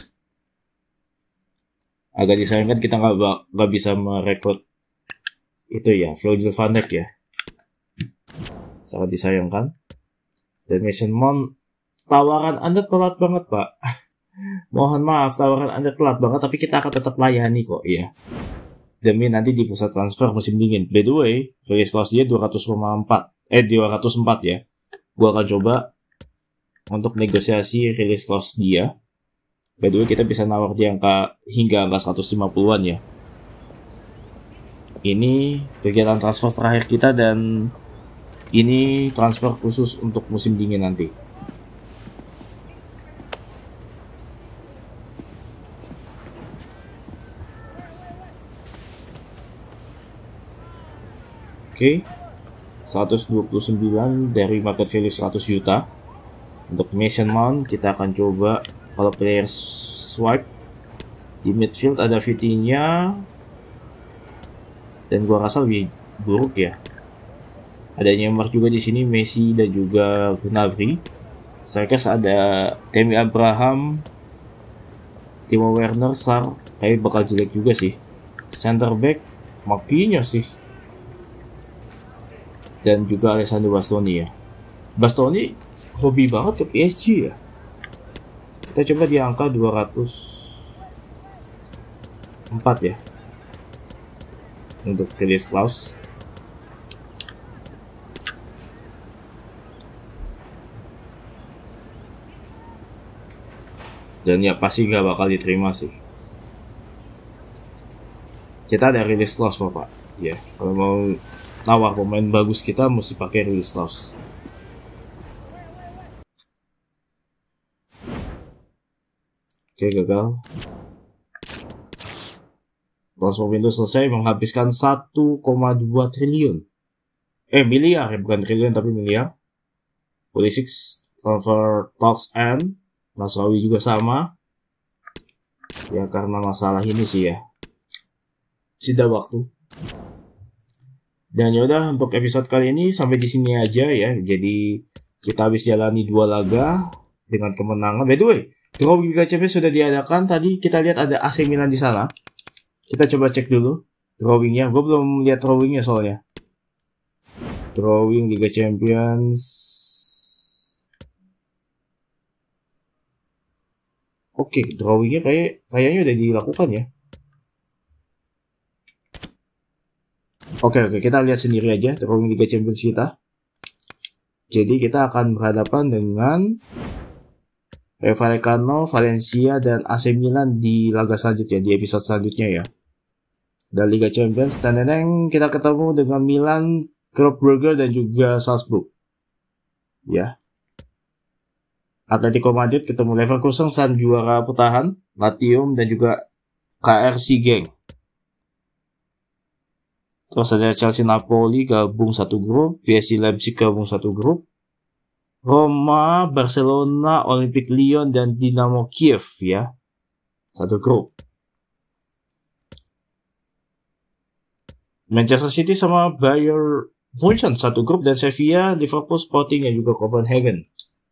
Agak disayangkan kita nggak bisa merekrut itu ya, Virgil van Dijk ya. Sangat disayangkan. Dan Mason Mount, tawaran Anda telat banget, Pak. Mohon maaf, tawaran Anda telat banget, tapi kita akan tetap layani kok, ya. Demi nanti di pusat transfer musim dingin. By the way, release clause dia 204 ya. Gua akan coba untuk negosiasi release clause dia. By the way, kita bisa nawar di hingga angka 150-an ya. Ini kegiatan transfer terakhir kita, dan ini transfer khusus untuk musim dingin nanti. Oke, 129 dari market value 100 juta. Untuk Mason Mount kita akan coba kalau player swipe Di midfield ada Vitinha, dan gua rasa lebih buruk ya. Ada Neymar juga di sini, Messi dan juga Gnabry. Strikers ada Tammy Abraham, Timo Werner, Sar, kayak bakal jelek juga sih. Center back Marquinhos sih, dan juga Alessandro Bastoni ya. Bastoni hobi banget ke PSG ya. Kita coba di angka 204 ya untuk release clause. Dan ya pasti nggak bakal diterima sih. Kita ada release clause kok Pak. Ya, kalau mau nawar pemain bagus kita mesti pakai release clause. Oke, gagal. Transfer window selesai, menghabiskan 1,2 triliun. Miliar ya, bukan triliun tapi miliar. Pulisic transfer talks end. Nasrawi juga sama. Ya karena masalah ini sih ya. Jeda waktu. Dan yaudah untuk episode kali ini sampai di sini aja ya. Jadi kita habis jalani 2 laga dengan kemenangan. By the way, drawing Liga Champions sudah diadakan. Tadi kita lihat ada AC Milan di sana. Kita coba cek dulu drawingnya. Gue belum lihat drawingnya soalnya. Drawing Liga Champions. Oke, drawingnya kayaknya udah dilakukan ya. Oke, kita lihat sendiri aja drawing Liga Champions kita. Jadi kita akan berhadapan dengan Vallecano, Valencia, dan AC Milan di laga selanjutnya, di episode selanjutnya ya. Dan Liga Champions, teneng kita ketemu dengan Milan, Club Brugge, dan juga Salzburg. Ya. Atletico Madrid ketemu Leverkusen, sang juara bertahan, Latium, dan juga KRC Genk. Terus ada Chelsea Napoli gabung satu grup, PSG Leipzig gabung satu grup, Roma, Barcelona, Olympique Lyon, dan Dinamo Kiev ya. Satu grup. Manchester City sama Bayern Munchen satu grup, dan Sevilla, Liverpool, Sporting, dan juga Copenhagen.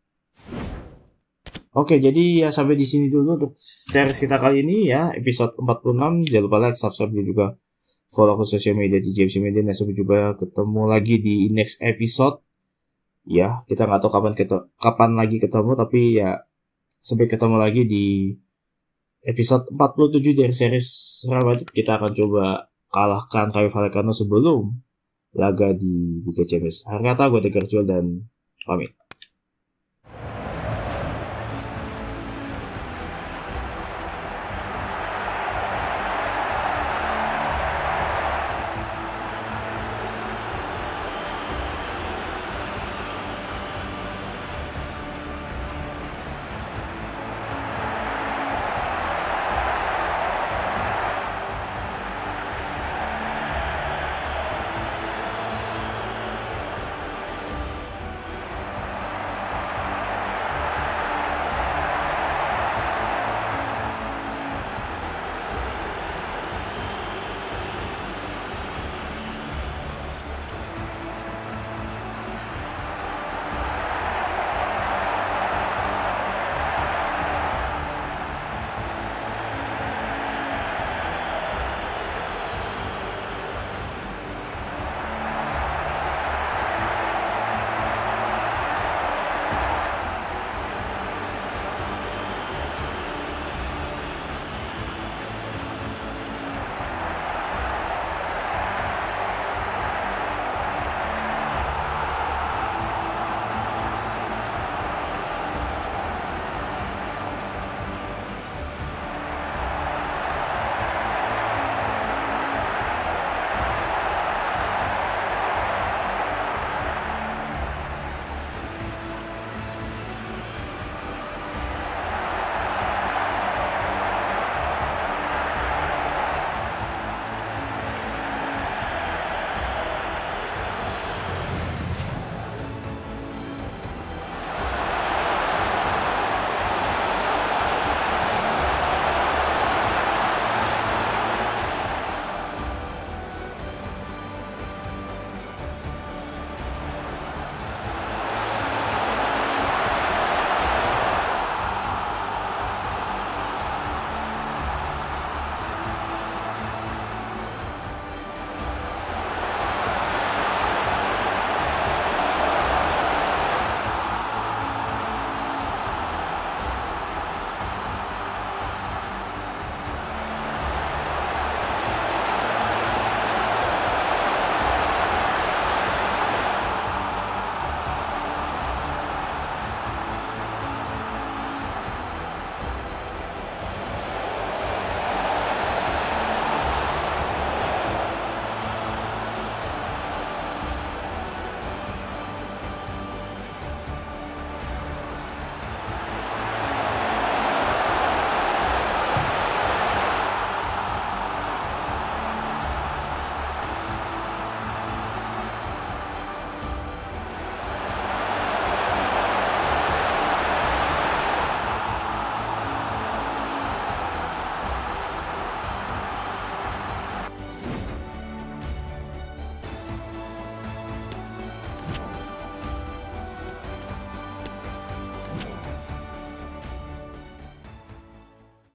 Oke, jadi ya sampai di sini dulu untuk series kita kali ini ya, episode 46. Jangan lupa like, subscribe, dan juga follow ke sosial media di JMC Media. Dan sampai jumpa, ketemu lagi di next episode. Ya, kita nggak tahu kapan lagi ketemu, tapi ya sampai ketemu lagi di episode 47 dari series Real Madrid. Kita akan coba kalahkan Rayo Vallecano sebelum laga di Liga Champions. Hari kata gue Tegar Jual dan pamit.